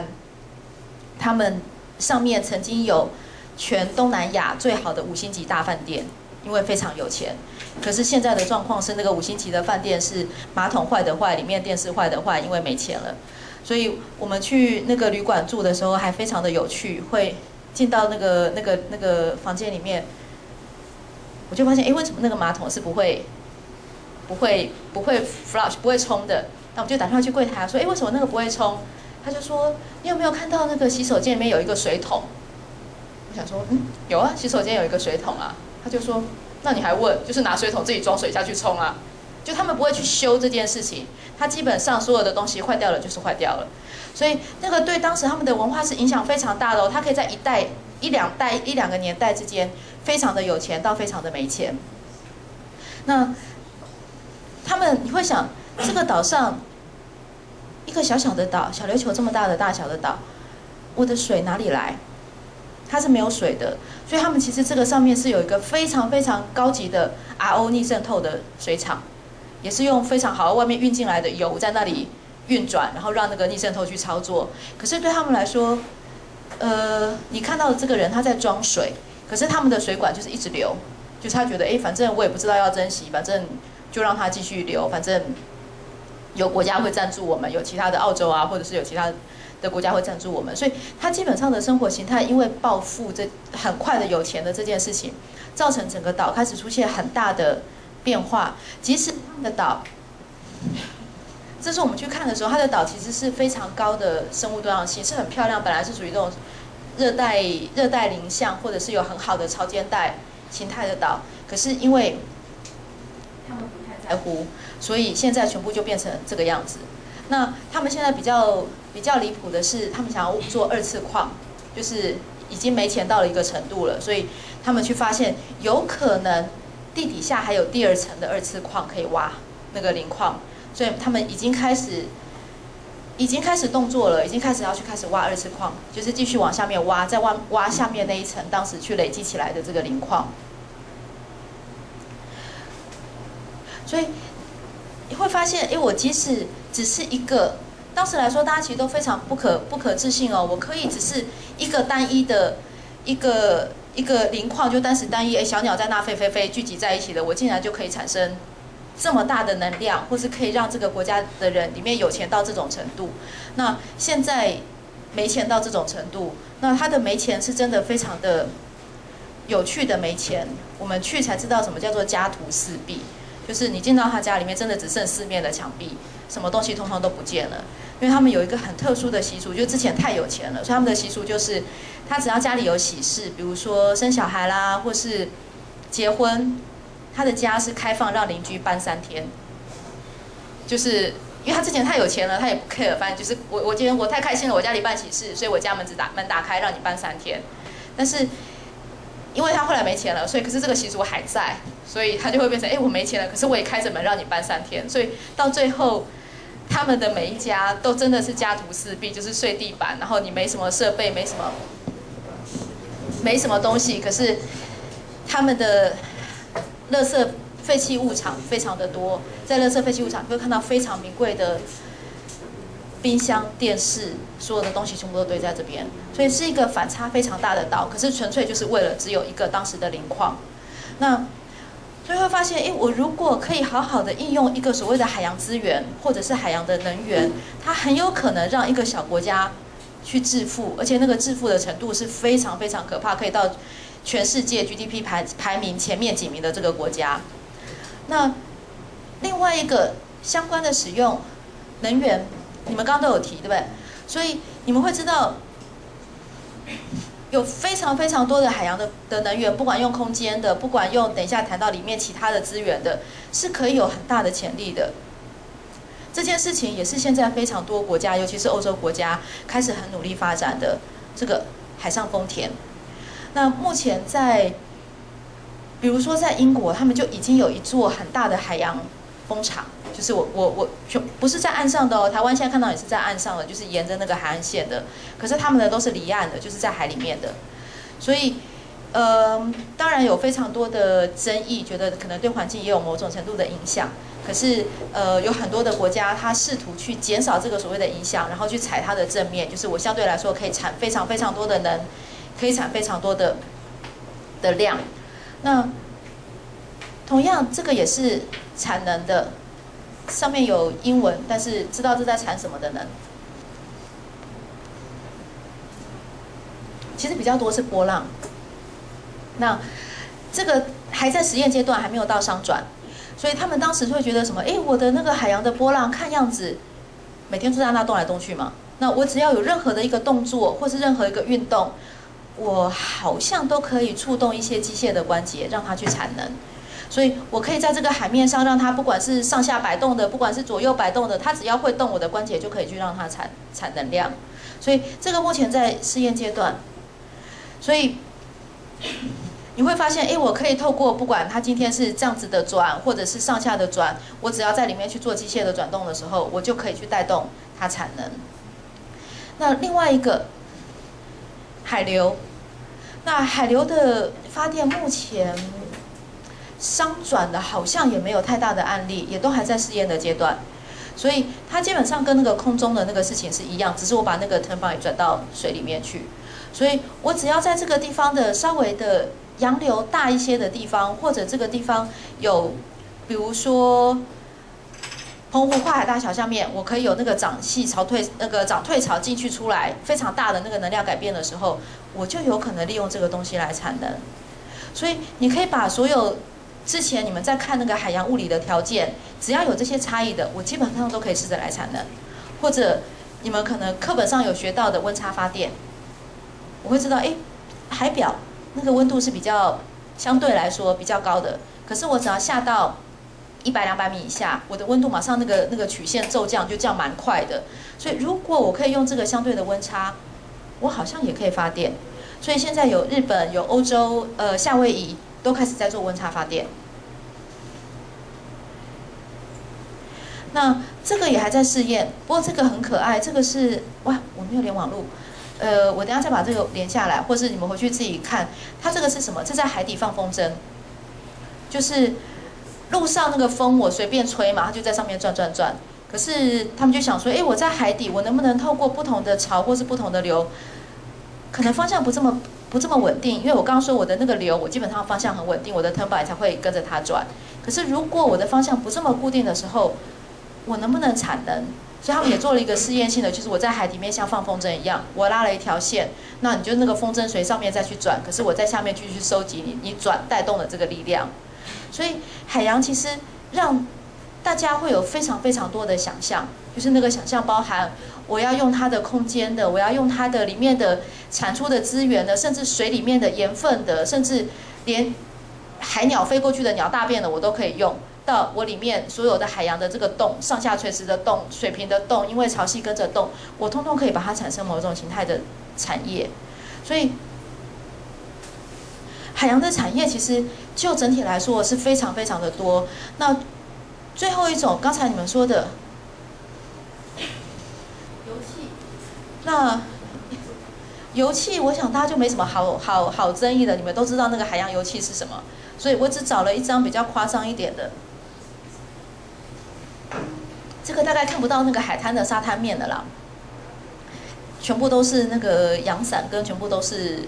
他们上面曾经有全东南亚最好的5星级大饭店， 因为非常有钱。可是现在的状况是，那个5星级的饭店是马桶坏的坏，里面电视坏的坏，因为没钱了。所以我们去那个旅馆住的时候还非常的有趣，会进到那个房间里面，我就发现，为什么那个马桶是不会 flush 不会冲的？那我们就打电话去柜台说，为什么那个不会冲？他就说，你有没有看到那个洗手间里面有一个水桶？我想说，有啊，洗手间有一个水桶啊。他就说，那你还问？就是拿水桶自己装水下去冲啊。就他们不会去修这件事情，他基本上所有的东西坏掉了就是坏掉了。所以那个对当时他们的文化是影响非常大的哦。他可以在一两个年代之间，非常的有钱到非常的没钱。那他们你会想，这个岛上一个小小的岛，小琉球这么大的大小的岛，我的水哪里来？它是没有水的，所以他们其实这个上面是有一个非常非常高级的 RO 逆渗透的水厂，也是用非常好的外面运进来的油在那里运转，然后让那个逆渗透去操作。可是对他们来说，你看到的这个人他在装水，可是他们的水管就是一直流，就是他觉得反正我也不知道要珍惜，反正就让它继续流，反正有国家会赞助我们，有其他的澳洲啊，或者是有其他的国家会赞助我们，所以他基本上的生活形态因为暴富很快的有钱的这件事情，造成整个岛开始出现很大的变化。即使他们的岛，这是我们去看的时候，它的岛其实是非常高的生物多样性，是很漂亮，本来是属于这种热带林相，或者是有很好的潮间带形态的岛，可是因为他们不太在乎，所以现在全部就变成这个样子。那他们现在比较离谱的是，他们想要做2次矿，就是已经没钱到了一个程度了，所以他们去发现有可能地底下还有第2层的2次矿可以挖那个磷矿，所以他们已经开始动作了，已经开始挖2次矿，就是继续往下面挖，再挖下面那一层当时去累积起来的这个磷矿，所以你会发现，我即使只是一个，当时来说，大家其实都非常不可置信哦。我可以只是一个单一的一个磷矿，就单一，小鸟在那飞聚集在一起的，我竟然就可以产生这么大的能量，或是可以让这个国家的人里面有钱到这种程度。那现在没钱到这种程度，那他的没钱是真的非常的有趣的没钱。我们去才知道什么叫做家徒四壁。就是你进到他家里面，真的只剩4面的墙壁，什么东西通通都不见了。因为他们有一个很特殊的习俗，就之前太有钱了，所以他们的习俗就是，他只要家里有喜事，比如说生小孩啦，或是结婚，他的家是开放让邻居搬3天。就是因为他之前太有钱了，他也不 care， 反正就是我今天我太开心了，我家里办喜事，所以我家门打开让你搬3天。但是因为他后来没钱了，所以可是这个习俗还在，所以他就会变成，我没钱了，可是我也开着门让你搬3天，所以到最后，他们的每一家都真的是家徒四壁，就是睡地板，然后你没什么设备，没什么东西，可是他们的垃圾废弃物场非常的多，在垃圾废弃物场你会看到非常名贵的冰箱、电视，所有的东西全部都堆在这边，所以是一个反差非常大的岛。可是纯粹就是为了只有一个当时的磷矿。那所以会发现，我如果可以好好的应用一个所谓的海洋资源，或者是海洋的能源，它很有可能让一个小国家去致富，而且那个致富的程度是非常非常可怕，可以到全世界 GDP 排名前面几名的这个国家。那另外一个相关的使用能源。你们刚刚都有提，对不对？所以你们会知道，有非常非常多的海洋的能源，不管用空间的，不管用等一下谈到里面其他的资源的，是可以有很大的潜力的。这件事情也是现在非常多国家，尤其是欧洲国家开始很努力发展的这个海上丰田。那目前比如说在英国，他们就已经有一座很大的海洋风场。就是我不是在岸上的哦，台湾现在看到也是在岸上的，就是沿着那个海岸线的。可是他们的都是离岸的，就是在海里面的。所以，当然有非常多的争议，觉得可能对环境也有某种程度的影响。可是，有很多的国家，它试图去减少这个所谓的影响，然后去踩它的正面，就是我相对来说可以产非常非常多的能，可以产非常多的量。那同样，这个也是产能的，上面有英文，但是知道这在产什么的能。其实比较多是波浪。那这个还在实验阶段，还没有到商转，所以他们当时会觉得什么？哎，我的那个海洋的波浪，看样子每天都在那动来动去嘛。那我只要有任何的一个动作，或是任何一个运动，我好像都可以触动一些机械的关节，让它去产能。所以我可以在这个海面上让它不管是上下摆动的，不管是左右摆动的，它只要会动，我的关节就可以去让它产能量。所以这个目前在试验阶段。所以你会发现，哎，我可以透过不管它今天是这样子的转，或者是上下的转，我只要在里面去做机械的转动的时候，我就可以去带动它产能。那另外一个海流，那海流的发电目前商转的好像也没有太大的案例，也都还在试验的阶段，所以它基本上跟那个空中的那个事情是一样，只是我把那个 turbine 转到水里面去。所以我只要在这个地方的稍微的洋流大一些的地方，或者这个地方有，比如说澎湖跨海大桥下面，我可以有那个涨气潮退，那个涨退潮进去出来非常大的那个能量改变的时候，我就有可能利用这个东西来产能。所以你可以把所有之前你们在看那个海洋物理的条件，只要有这些差异的，我基本上都可以试着来产能。或者你们可能课本上有学到的温差发电。我会知道，哎，海表那个温度是比较相对来说比较高的，可是我只要下到100、200米以下，我的温度马上那个曲线骤降，就降蛮快的。所以如果我可以用这个相对的温差，我好像也可以发电。所以现在有日本、有欧洲、夏威夷都开始在做温差发电。那这个也还在试验，不过这个很可爱，这个是哇，我没有连网路。我等一下再把这个连下来，或是你们回去自己看。它这个是什么？这在海底放风筝，就是路上那个风我随便吹嘛，它就在上面转转转。可是他们就想说，哎，我在海底，我能不能透过不同的潮或是不同的流，可能方向不这么稳定？因为我刚刚说我的那个流，我基本上方向很稳定，我的 turbine 才会跟着它转。可是如果我的方向不这么固定的时候，我能不能产能？所以他们也做了一个试验性的，就是我在海里面像放风筝一样，我拉了一条线，那你就那个风筝随上面再去转，可是我在下面继续收集你转带动的这个力量。所以海洋其实让大家会有非常非常多的想象，就是那个想象包含我要用它的空间的，我要用它的里面的产出的资源的，甚至水里面的盐分的，甚至连海鸟飞过去的鸟大便的我都可以用。到我里面所有的海洋的这个洞，上下垂直的洞、水平的洞，因为潮汐跟着动，我通通可以把它产生某种形态的产业。所以，海洋的产业其实就整体来说是非常非常的多。那最后一种，刚才你们说的油气， 那油气，我想大家就没什么好争议的，你们都知道那个海洋油气是什么，所以我只找了一张比较夸张一点的。这个大概看不到那个海滩的沙滩面的啦，全部都是那个阳伞，跟全部都是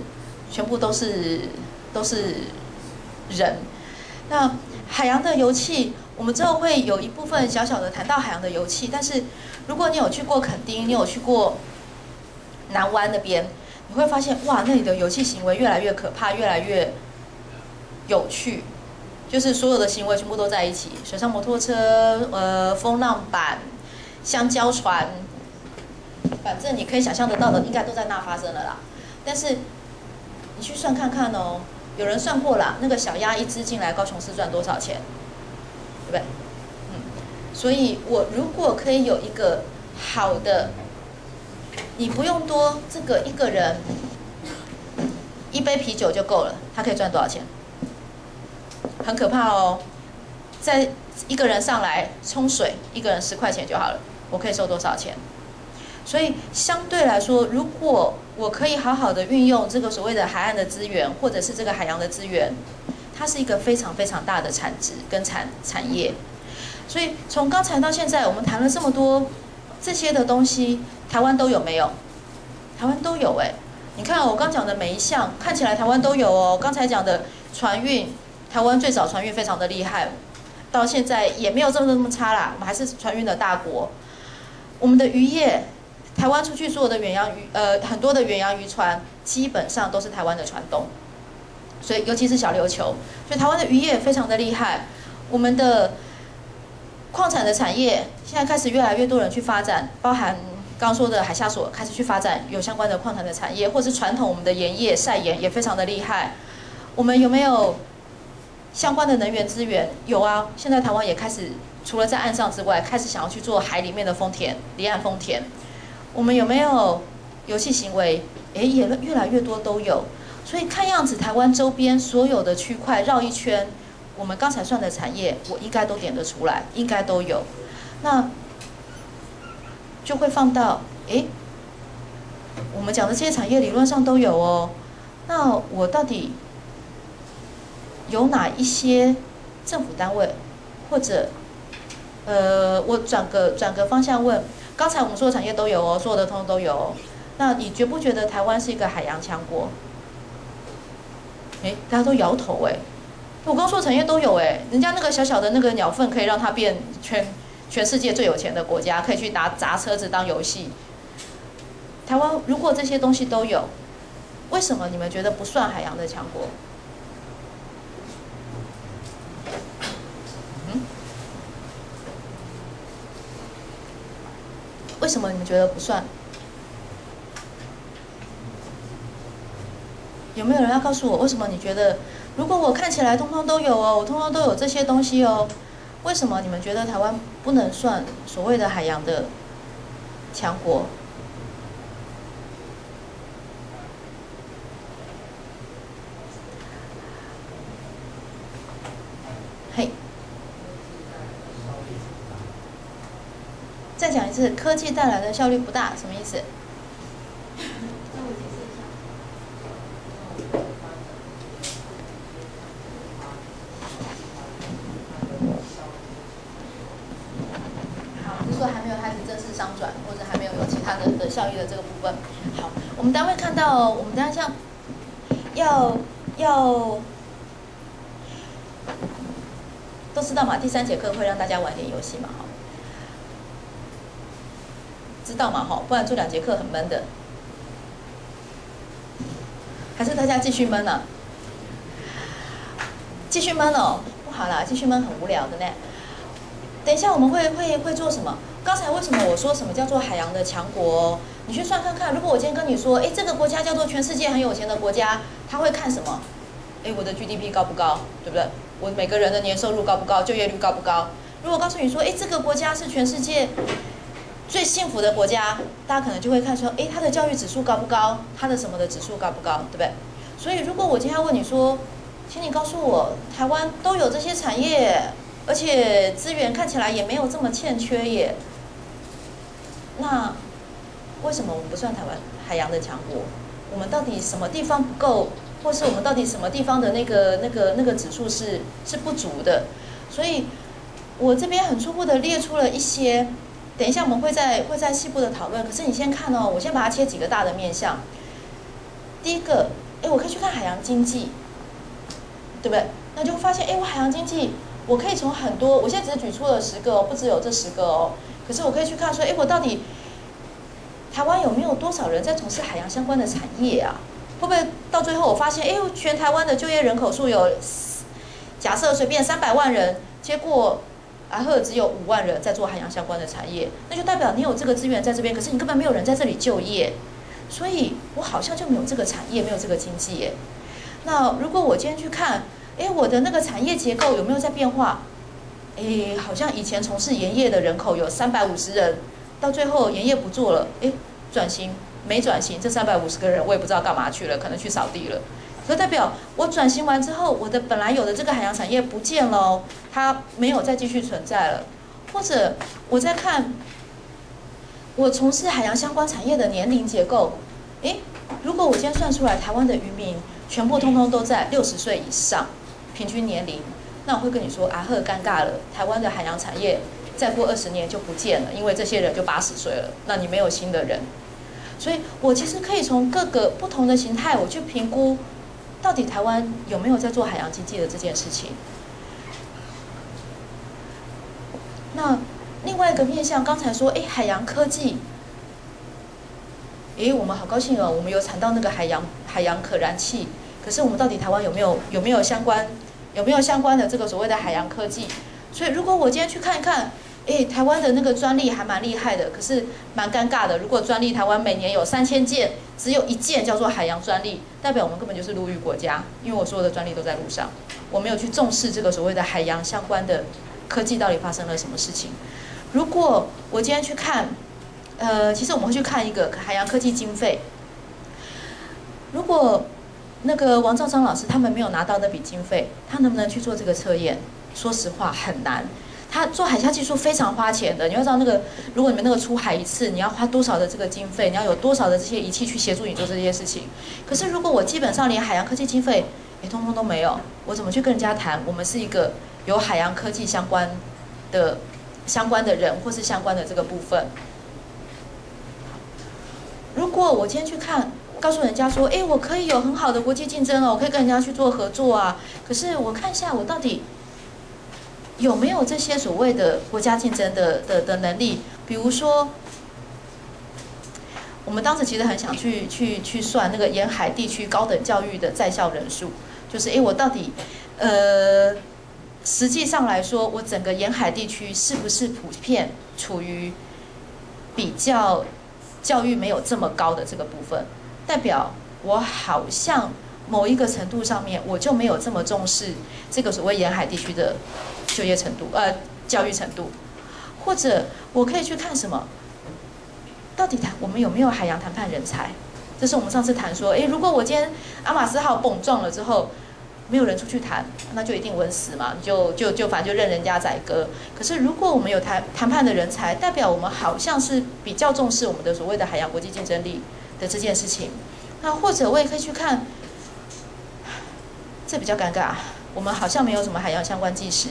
人。那海洋的油气，我们之后会有一部分小小的谈到海洋的油气，但是如果你有去过垦丁，你有去过南湾那边，你会发现哇，那里的油气行为越来越可怕，越来越有趣。就是所有的行为全部都在一起，水上摩托车、风浪板、香蕉船，反正你可以想象得到的，应该都在那发生了啦。但是你去算看看哦，有人算过啦，那个小鸭一只进来高雄市赚多少钱，对不对？所以我如果可以有一个好的，你不用多，这个一个人1杯啤酒就够了，他可以赚多少钱？很可怕哦！在一个人上来冲水，一个人10块钱就好了，我可以收多少钱？所以相对来说，如果我可以好好的运用这个所谓的海岸的资源，或者是这个海洋的资源，它是一个非常非常大的产值跟产业。所以从刚才到现在，我们谈了这么多这些的东西，台湾都有没有？台湾都有哎！你看我刚讲的每一项，看起来台湾都有哦。刚才讲的船运、 台湾最早船运非常的厉害，到现在也没有这么差啦，我们还是船运的大国。我们的渔业，台湾出去所有的远洋渔，很多的远洋渔船基本上都是台湾的船东，所以尤其是小琉球，所以台湾的渔业非常的厉害。我们的矿产的产业现在开始越来越多人去发展，包含刚刚说的海下所开始去发展有相关的矿产的产业，或是传统我们的盐业晒盐也非常的厉害。我们有没有相关的能源资源？有啊，现在台湾也开始除了在岸上之外，开始想要去做海里面的丰田、离岸丰田。我们有没有游戏行为？也越来越多都有。所以看样子台湾周边所有的区块绕一圈，我们刚才算的产业，我应该都点得出来，应该都有。那就会放到，我们讲的这些产业理论上都有哦。那我到底有哪一些政府单位，或者，我转个方向问，刚才我们说的产业都有哦，所有的通通都有哦。那你觉不觉得台湾是一个海洋强国？大家都摇头哎。我刚说产业都有哎，人家那个小小的那个鸟粪可以让它变全世界最有钱的国家，可以去拿砸车子当游戏。台湾如果这些东西都有，为什么你们觉得不算海洋的强国？为什么你们觉得不算？有没有人要告诉我，为什么你觉得，如果我看起来通通都有哦，我通通都有这些东西哦，为什么你们觉得台湾不能算所谓的海洋的强国？嘿，再讲一次，科技带来的效率不大，什么意思？还没有开始正式商转，或者还没有其他的效益的这个部分。好，我们单位看到，我们等一下要都知道嘛？第3节课会让大家玩点游戏嘛？哈，知道嘛？哈，不然做2节课很闷的。还是大家继续闷呢？继续闷哦，不好啦，继续闷很无聊的呢。等一下我们会做什么？刚才为什么我说什么叫做海洋的强国？你去算看看，如果我今天跟你说，这个国家叫做全世界很有钱的国家，他会看什么？我的 GDP 高不高，对不对？我每个人的年收入高不高，就业率高不高？如果告诉你说，这个国家是全世界最幸福的国家，大家可能就会看说，它的教育指数高不高？它的什么的指数高不高，对不对？所以如果我今天要问你说，请你告诉我，台湾都有这些产业，而且资源看起来也没有这么欠缺耶。那为什么我们不算台湾海洋的强国？我们到底什么地方不够，或是我们到底什么地方的那个指数是不足的？所以，我这边很初步的列出了一些，等一下我们会在细部的讨论。可是你先看哦，我先把它切几个大的面向。第一个，我可以去看海洋经济，对不对？那就会发现，我海洋经济，我可以从很多，我现在只是举出了10个哦，不只有这10个哦。可是我可以去看说，我到底台湾有没有多少人在从事海洋相关的产业啊？会不会到最后我发现，全台湾的就业人口数有，假设随便300万人，结果只有5万人在做海洋相关的产业，那就代表你有这个资源在这边，可是你根本没有人在这里就业，所以我好像就没有这个产业，没有这个经济耶。那如果我今天去看，我的那个产业结构有没有在变化？好像以前从事盐业的人口有350人，到最后盐业不做了，转型没转型，这350个人我也不知道干嘛去了，可能去扫地了。所以代表我转型完之后，我的本来有的这个海洋产业不见了哦，它没有再继续存在了。或者我在看我从事海洋相关产业的年龄结构，如果我今天算出来台湾的渔民全部通通都在60岁以上，平均年龄。那我会跟你说，尴尬了，台湾的海洋产业再过20年就不见了，因为这些人就80岁了，那你没有新的人。所以我其实可以从各个不同的形态，我去评估到底台湾有没有在做海洋经济的这件事情？那另外一个面向，刚才说，海洋科技，我们好高兴哦，我们有产到那个海洋可燃气。可是我们到底台湾有没有相关的这个所谓的海洋科技？所以如果我今天去看一看，台湾的那个专利还蛮厉害的，可是蛮尴尬的。如果专利台湾每年有3000件，只有1件叫做海洋专利，代表我们根本就是陆域国家，因为我所有的专利都在陆上，我没有去重视这个所谓的海洋相关的科技到底发生了什么事情。如果我今天去看，其实我们会去看一个海洋科技经费。如果那个王兆章老师他们没有拿到那笔经费，他能不能去做这个测验？说实话很难。他做海下技术非常花钱的，你要知道那个，如果你们那个出海一次，你要花多少的这个经费，你要有多少的这些仪器去协助你做这些事情。可是如果我基本上连海洋科技经费通通都没有，我怎么去跟人家谈？我们是一个有海洋科技相关的人，或是相关的这个部分。如果我今天去看，告诉人家说，我可以有很好的国际竞争哦，我可以跟人家去做合作啊。可是我看一下，我到底有没有这些所谓的国家竞争的能力？比如说，我们当时其实很想去算那个沿海地区高等教育的在校人数，就是我到底实际上来说，我整个沿海地区是不是普遍处于比较教育没有这么高的这个部分？代表我好像某一个程度上面，我就没有这么重视这个所谓沿海地区的就业程度、教育程度，或者我可以去看什么？到底我们有没有海洋谈判人才？这是我们上次谈说，如果我今天阿马斯号蹦撞了之后，没有人出去谈，那就一定稳死嘛，反正就任人家宰割。可是如果我们有谈判的人才，代表我们好像是比较重视我们的所谓的海洋国际竞争力的这件事情。那或者我也可以去看，这比较尴尬，我们好像没有什么海洋相关技师。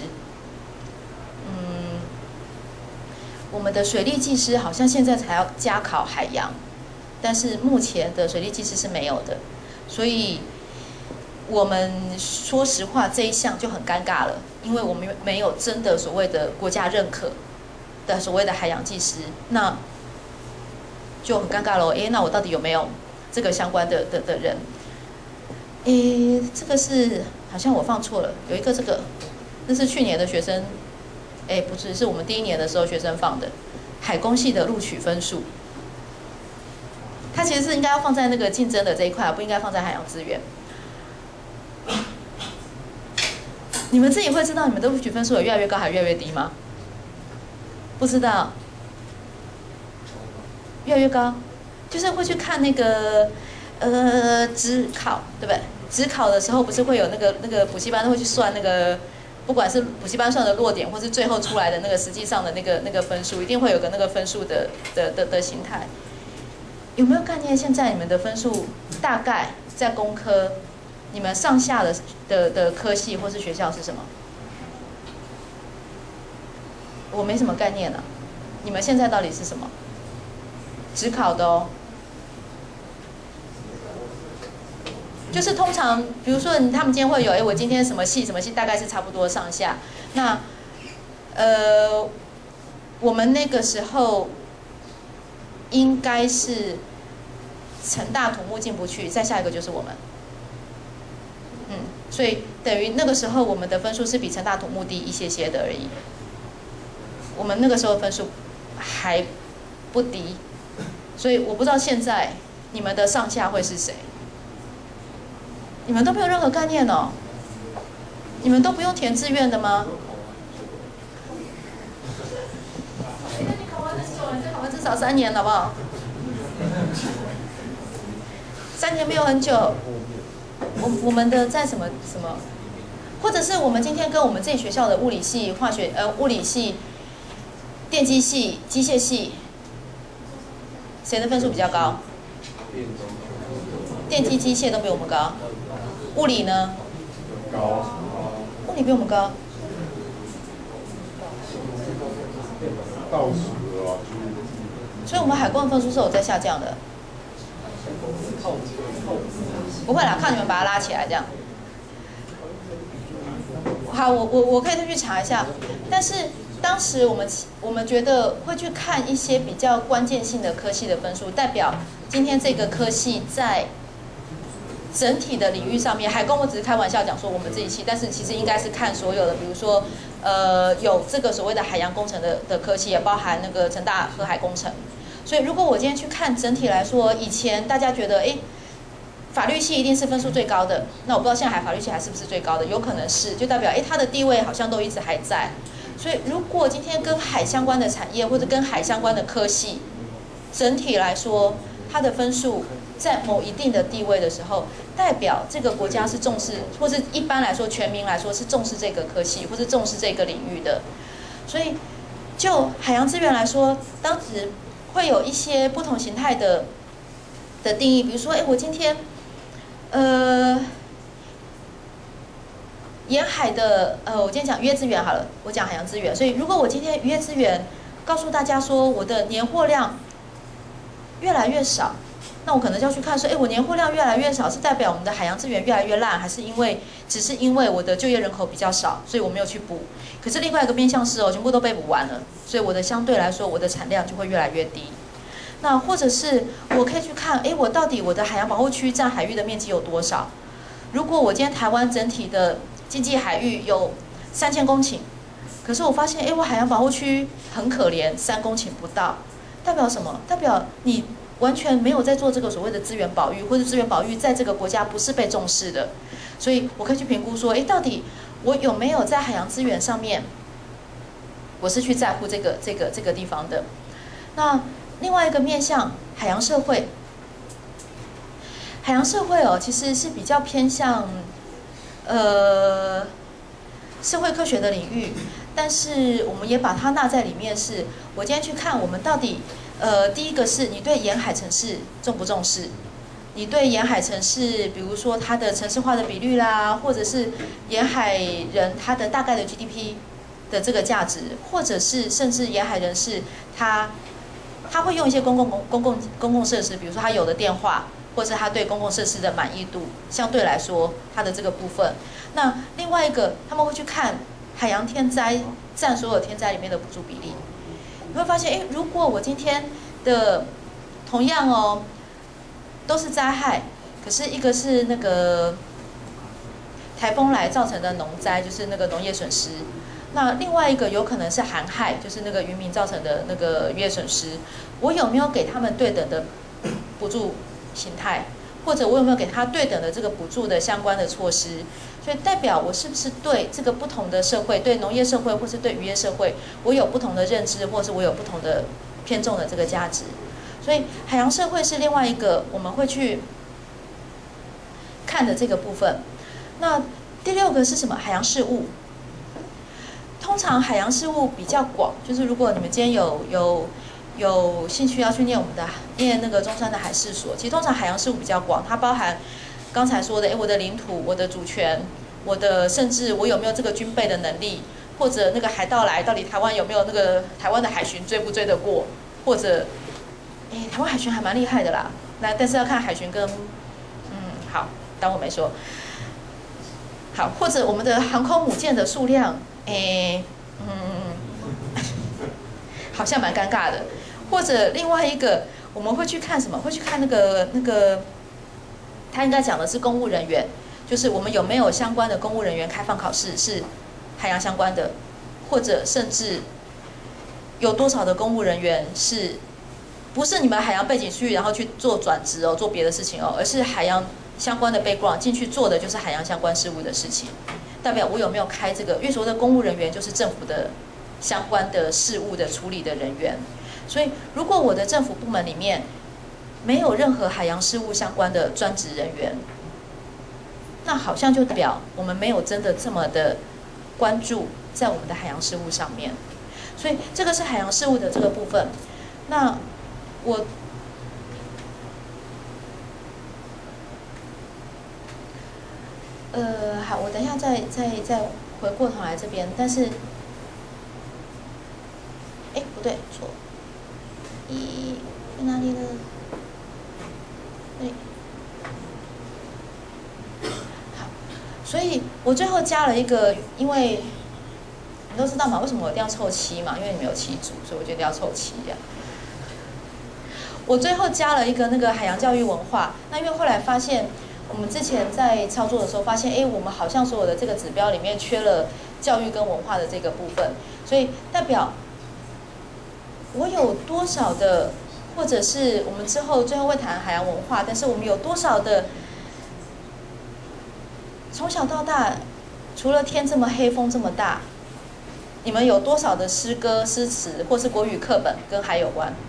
我们的水利技师好像现在才要加考海洋，但是目前的水利技师是没有的，所以我们说实话这一项就很尴尬了，因为我们没有真的所谓的国家认可的所谓的海洋技师，那就很尴尬喽。那我到底有没有这个相关的人？这个是好像我放错了，有一个这个，那是去年的学生。不是，是我们第1年的时候学生放的海工系的录取分数。它其实是应该要放在那个竞争的这一块，不应该放在海洋资源。你们自己会知道你们的录取分数有越来越高还是越来越低吗？不知道。越来越高，就是会去看那个指考，对不对？指考的时候不是会有那个补习班都会去算那个。不管是补习班上的落点，或是最后出来的那个实际上的那个分数，一定会有个那个分数的形态。有没有概念？现在你们的分数大概在工科，你们上下的科系或是学校是什么？我没什么概念啊。你们现在到底是什么？指考的哦。就是通常，比如说他们今天会有，我今天什么系，大概是差不多上下。那，我们那个时候应该是成大土木进不去，再下一个就是我们。所以等于那个时候我们的分数是比成大土木低一些些的而已。我们那个时候分数还不低，所以我不知道现在你们的上下会是谁。你们都没有任何概念哦？你们都不用填志愿的吗？那你考完很久了，你再考完至少3年，好不好？3年没有很久。我们的在什么，或者是我们今天跟我们自己学校的物理系、物理系、电机系、机械系，谁的分数比较高？电机、机械都比我们高。物理呢？ 高。 物理比我们高。 倒数了啊！ 所以我们海工的分数是有在下降的。 不会啦，靠你们把它拉起来这样。好，我可以再去查一下，但是当时我们觉得会去看一些比较关键性的科系的分数，代表今天这个科系在整体的领域上面，海工我只是开玩笑讲说我们这一系，但是其实应该是看所有的，比如说有这个所谓的海洋工程的科系，也包含那个成大河海工程。所以如果我今天去看整体来说，以前大家觉得法律系一定是分数最高的，那我不知道现在法律系还是不是最高的，有可能是，就代表它的地位好像都一直还在。所以如果今天跟海相关的产业或者跟海相关的科系，整体来说它的分数在某一定的地位的时候，代表这个国家是重视，或是一般来说全民来说是重视这个科系或是重视这个领域的。所以就海洋资源来说，当时会有一些不同形态的定义，比如说我今天沿海的我今天讲渔业资源好了，我讲海洋资源。所以如果我今天渔业资源告诉大家说我的年货量越来越少，那我可能就要去看说，我年货量越来越少，是代表我们的海洋资源越来越烂，还是只是因为我的就业人口比较少，所以我没有去补？可是另外一个面向是全部都被补完了，所以我的相对来说我的产量就会越来越低。那或者是我可以去看，我到底我的海洋保护区占海域的面积有多少？如果我今天台湾整体的经济海域有3000公顷，可是我发现，我海洋保护区很可怜，3公顷不到，代表什么？代表你完全没有在做这个所谓的资源保育，或者资源保育在这个国家不是被重视的。所以我可以去评估说，到底我有没有在海洋资源上面，我是去在乎这个地方的。那另外一个面向海洋社会，海洋社会其实是比较偏向社会科学的领域，但是我们也把它纳在里面是。我今天去看我们到底第一个是你对沿海城市重不重视？你对沿海城市，比如说它的城市化的比率啦，或者是沿海人他的大概的 GDP 的这个价值，或者是甚至沿海人士他会用一些公共设施，比如说他有的电话，或是他对公共设施的满意度，相对来说他的这个部分。那另外一个他们会去看海洋天灾占所有天灾里面的补助比例，你会发现，如果我今天的同样都是灾害，可是一个是那个台风来造成的农灾，就是那个农业损失。那另外一个有可能是寒害，就是那个渔民造成的那个渔业损失。我有没有给他们对等的补助形态，或者我有没有给他对等的这个补助的相关的措施？所以代表我是不是对这个不同的社会，对农业社会或是对渔业社会，我有不同的认知，或是我有不同的偏重的这个价值。所以海洋社会是另外一个我们会去看的这个部分。那第6个是什么？海洋事务。通常海洋事务比较广，就是如果你们今天有兴趣要去念念那个中山的海事所，其实通常海洋事务比较广，它包含刚才说的，我的领土、我的主权、甚至我有没有这个军备的能力，或者那个海盗来，到底台湾有没有那个台湾的海巡追不追得过，或者台湾海巡还蛮厉害的啦，但是要看海巡跟好，当我没说。好，或者我们的航空母舰的数量，好像蛮尴尬的。或者另外一个，我们会去看什么？会去看那个，他应该讲的是公务人员，就是我们有没有相关的公务人员开放考试是海洋相关的，或者甚至有多少的公务人员不是你们海洋背景去，然后去做转职做别的事情而是海洋相关的 background 进去做的就是海洋相关事务的事情，代表我有没有开这个？因为所谓的公务人员就是政府的相关的事务的处理的人员，所以如果我的政府部门里面没有任何海洋事务相关的专职人员，那好像就代表我们没有真的这么的关注在我们的海洋事务上面。所以这个是海洋事务的这个部分。那好，我等一下再回过头来这边，但是，不对，错，在哪里了？ 所以我最后加了一个，因为你都知道嘛，为什么我一定要凑7嘛？因为你们有7组，所以我就一定要凑7这样。我最后加了一个那个海洋教育文化，那因为后来发现，我们之前在操作的时候发现，哎，我们好像所有的这个指标里面缺了教育跟文化的这个部分，所以代表我有多少的，或者是我们之后最后会谈海洋文化，但是我们有多少的从小到大，除了天这么黑风这么大，你们有多少的诗歌、诗词，或是国语课本跟海有关？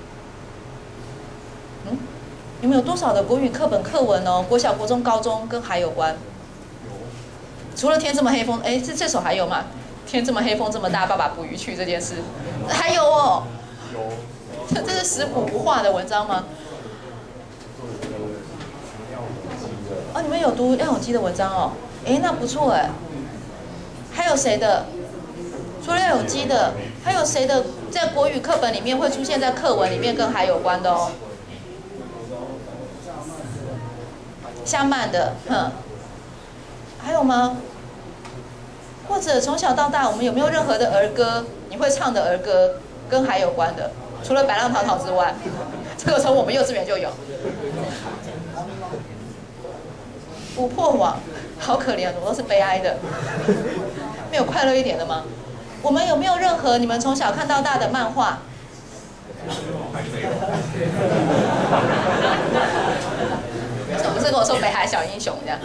你们有多少的国语课本课文哦？国小、国中、高中跟海有关？除了天这么黑风，哎，这首还有吗？天这么黑风这么大，爸爸捕鱼去这件事，还有哦。有。这是食古不化的文章吗？哦，你们有读廖永基的文章哦？哎，那不错哎。还有谁的？除了廖永基的，还有谁的在国语课本里面会出现在课文里面跟海有关的哦？夏曼的，还有吗？或者从小到大，我们有没有任何的儿歌，你会唱的儿歌跟海有关的？除了《白浪滔滔》之外，这个从我们幼稚园就有。捕破网，好可怜，我都是悲哀的，没有快乐一点的吗？我们有没有任何你们从小看到大的漫画？不是跟我说北海小英雄这样？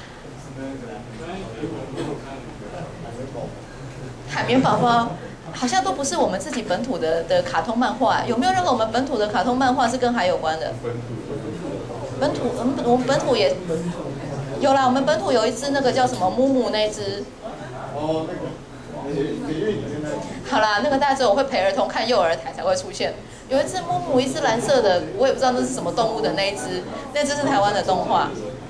海绵宝宝好像都不是我们自己本土的卡通漫画，有没有任何我们本土的卡通漫画是跟海有关的？本土，我们本土也有啦，我们本土有一只那个叫什么木木那一只。哦，那个。好啦，那个大家只有会陪儿童看幼儿台才会出现。有一只木木，一只蓝色的，我也不知道那是什么动物的那一只，那只是台湾的动画。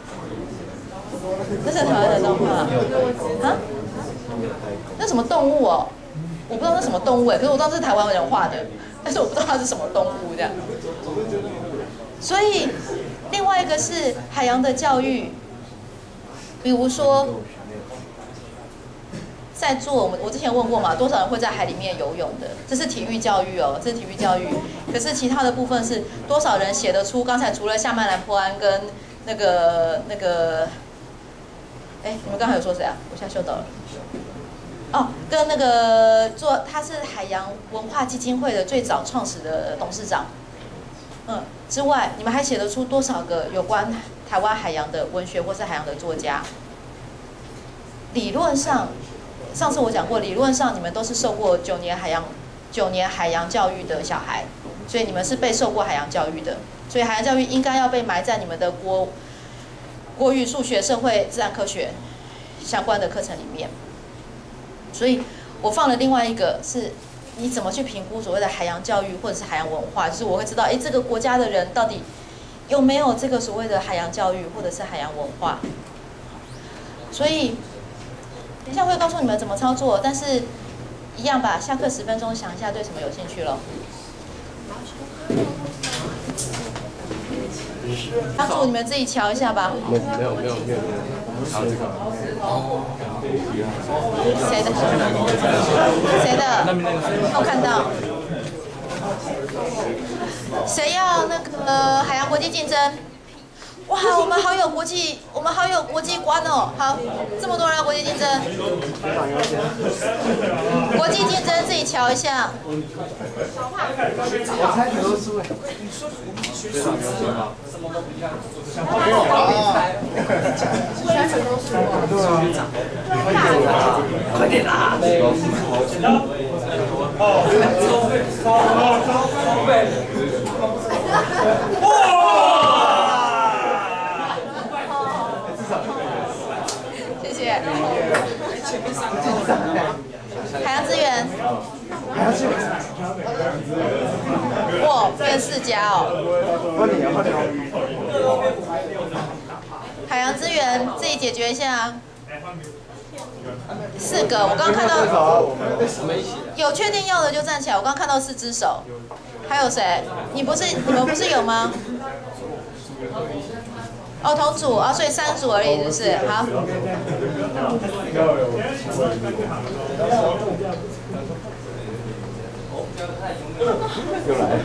那是台湾的动画啊？那什么动物哦？我不知道那什么动物哎，可是我知道是台湾人画的，但是我不知道它是什么动物这样。所以另外一个是海洋的教育，比如说在做我之前问过嘛，多少人会在海里面游泳的？这是体育教育哦，这是体育教育。可是其他的部分是多少人写得出？刚才除了夏曼兰坡安跟那个，哎，你们刚才有说谁啊？我现在秀到了。哦，跟那个他是海洋文化基金会的最早创始的董事长。之外，你们还写得出多少个有关台湾海洋的文学或是海洋的作家？理论上，上次我讲过，理论上你们都是受过9年海洋教育的小孩，所以你们是被受过海洋教育的，所以海洋教育应该要被埋在你们的国语、数学、社会、自然科学相关的课程里面。所以我放了另外一个是，你怎么去评估所谓的海洋教育或者是海洋文化？就是我会知道，哎，这个国家的人到底有没有这个所谓的海洋教育或者是海洋文化？所以等一下会告诉你们怎么操作，但是一样吧，下课10分钟想一下对什么有兴趣了。阿祖，你们自己瞧一下吧。 没有，瞧这个。 谁的？谁的？没有看到。谁要那个海洋国际竞争？哇，我们好有国际观哦！好，这么多人要国际竞争。国际竞争自己瞧一下。 我猜你都输哎。学长有输吗？什么都不看。全程都输啊！对啊。快点啦！ 谢谢。海洋资源。哇，变4家哦。海洋资源自己解决一下。4个，我刚看到。有确定要的就站起来，我刚看到4只手。还有谁？你们不是有吗？ 哦，同组啊，所以3组而已，是不是？好。 又来了，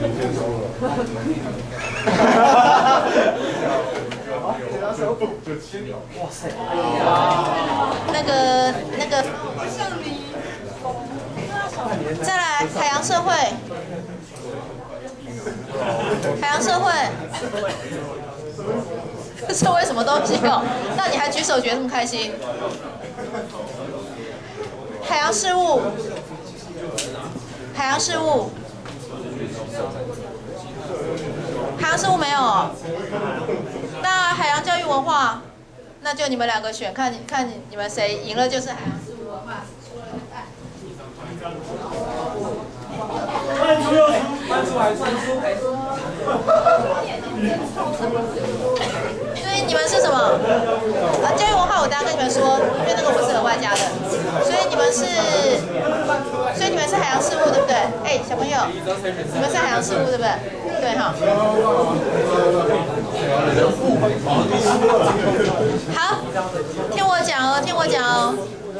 哇塞！ 那个，再来海洋社会，海洋社会，社会什么东西哦？那你还举手觉得这么开心？海洋事务，海洋事务。海洋事务没有，那海洋教育文化，那就你们2个选，看你们谁赢了就是海洋事务文化。所以你们是什么？教育文化我等下跟你们说，因为那个我是额外加的。所以你们是海洋事务对不对？哎，小朋友，你们是海洋事务对不对？对哈。好，听我讲哦，听我讲哦。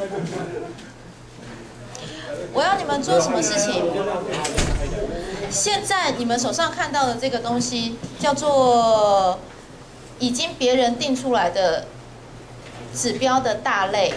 我要你们做什么事情？现在你们手上看到的这个东西叫做已经别人定出来的指标的大类，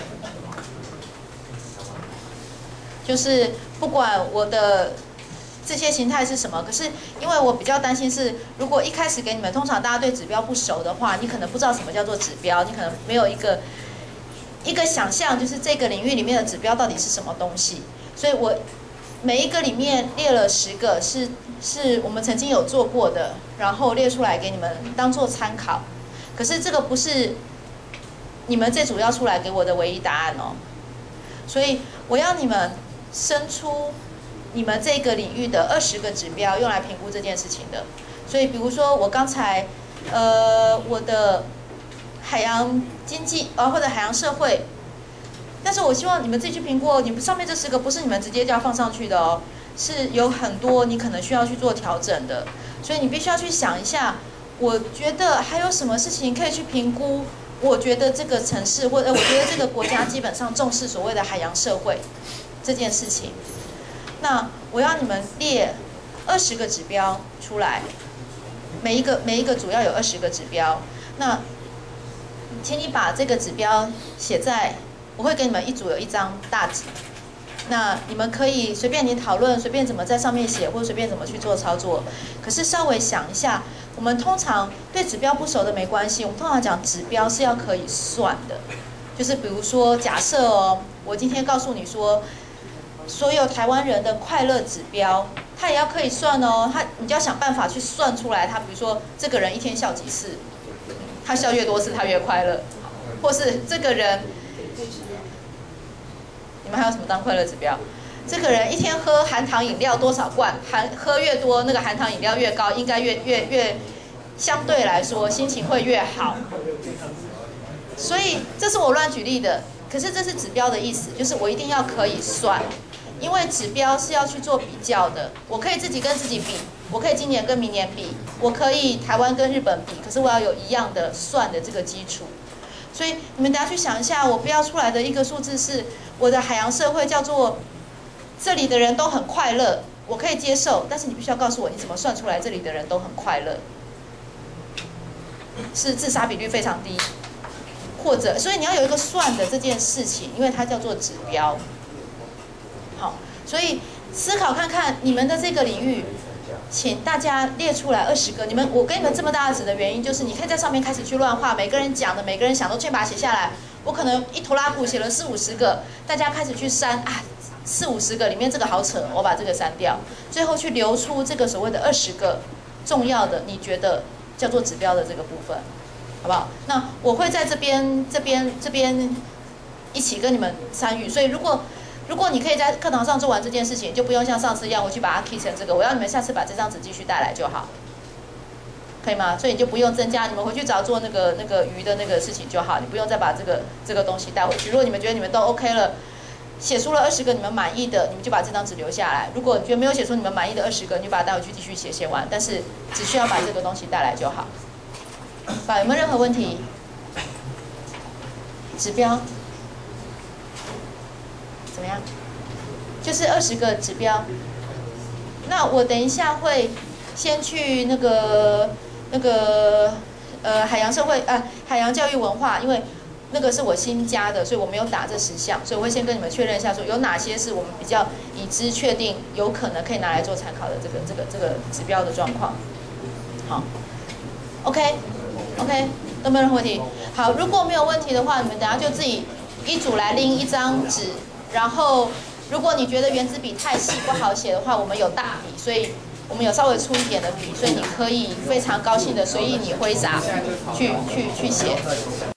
就是不管我的这些形态是什么，可是因为我比较担心是，如果一开始给你们，通常大家对指标不熟的话，你可能不知道什么叫做指标，你可能没有一个想象，就是这个领域里面的指标到底是什么东西。所以我每一个里面列了10个是我们曾经有做过的，然后列出来给你们当做参考。可是这个不是你们这组要出来给我的唯一答案哦。所以我要你们生出你们这个领域的20个指标，用来评估这件事情的。所以比如说我刚才我的海洋经济或者海洋社会。但是我希望你们自己去评估哦，你们上面这10个不是你们直接就要放上去的哦，是有很多你可能需要去做调整的，所以你必须要去想一下，我觉得还有什么事情可以去评估？我觉得这个城市或者我觉得这个国家基本上重视所谓的海洋社会这件事情。那我要你们列20个指标出来，每一个组要有20个指标。那请你把这个指标写在。我会给你们一组有1张大纸，那你们可以随便你讨论，随便怎么在上面写，或者随便怎么去做操作。可是稍微想一下，我们通常对指标不熟的没关系，我们通常讲指标是要可以算的，就是比如说假设哦，我今天告诉你说，所有台湾人的快乐指标，它也要可以算哦，你就要想办法去算出来，他比如说这个人1天笑几次，他笑越多次他越快乐，或是这个人。你们还有什么当快乐指标？这个人1天喝含糖饮料多少罐？喝越多，那个含糖饮料越高，应该越相对来说心情会越好。所以这是我乱举例的，可是这是指标的意思，就是我一定要可以算，因为指标是要去做比较的。我可以自己跟自己比，我可以今年跟明年比，我可以台湾跟日本比，可是我要有一样的算的这个基础。所以你们等下去想一下，我标出来的一个数字是我的海洋社会叫做这里的人都很快乐，我可以接受，但是你必须要告诉我你怎么算出来这里的人都很快乐，是自杀比率非常低，或者所以你要有一个算的这件事情，因为它叫做指标。好，所以思考看看你们的这个领域。请大家列出来20个。我给你们这么大的纸的原因，就是你可以在上面开始去乱画，每个人讲的、每个人想都先把它写下来。我可能一拖拉库写了40-50个，大家开始去删啊，40-50个里面这个好扯，我把这个删掉，最后去留出这个所谓的20个重要的，你觉得叫做指标的这个部分，好不好？那我会在这边一起跟你们参与，所以如果你可以在课堂上做完这件事情，就不用像上次一样，我去把它 key 成这个。我要你们下次把这张纸继续带来就好，可以吗？所以你就不用增加，你们回去只要做那个鱼的那个事情就好，你不用再把这个东西带回去。如果你们觉得你们都 OK 了，写出了20个你们满意的，你们就把这张纸留下来。如果你觉得没有写出你们满意的20个，你就把它带回去继续写完，但是只需要把这个东西带来就好。 好，有没有任何问题？指标怎么样？就是20个指标。那我等一下会先去那个海洋社会海洋教育文化，因为那个是我新加的，所以我没有打这10项，所以我会先跟你们确认一下，说有哪些是我们比较已知确定有可能可以拿来做参考的这个指标的状况。好 ，OK， 都没有任何问题。好，如果没有问题的话，你们等下就自己一组来拎一张纸，然后如果你觉得原子笔太细不好写的话，我们有大笔，所以我们有稍微粗一点的笔，所以你可以非常高兴的随意你挥洒去写。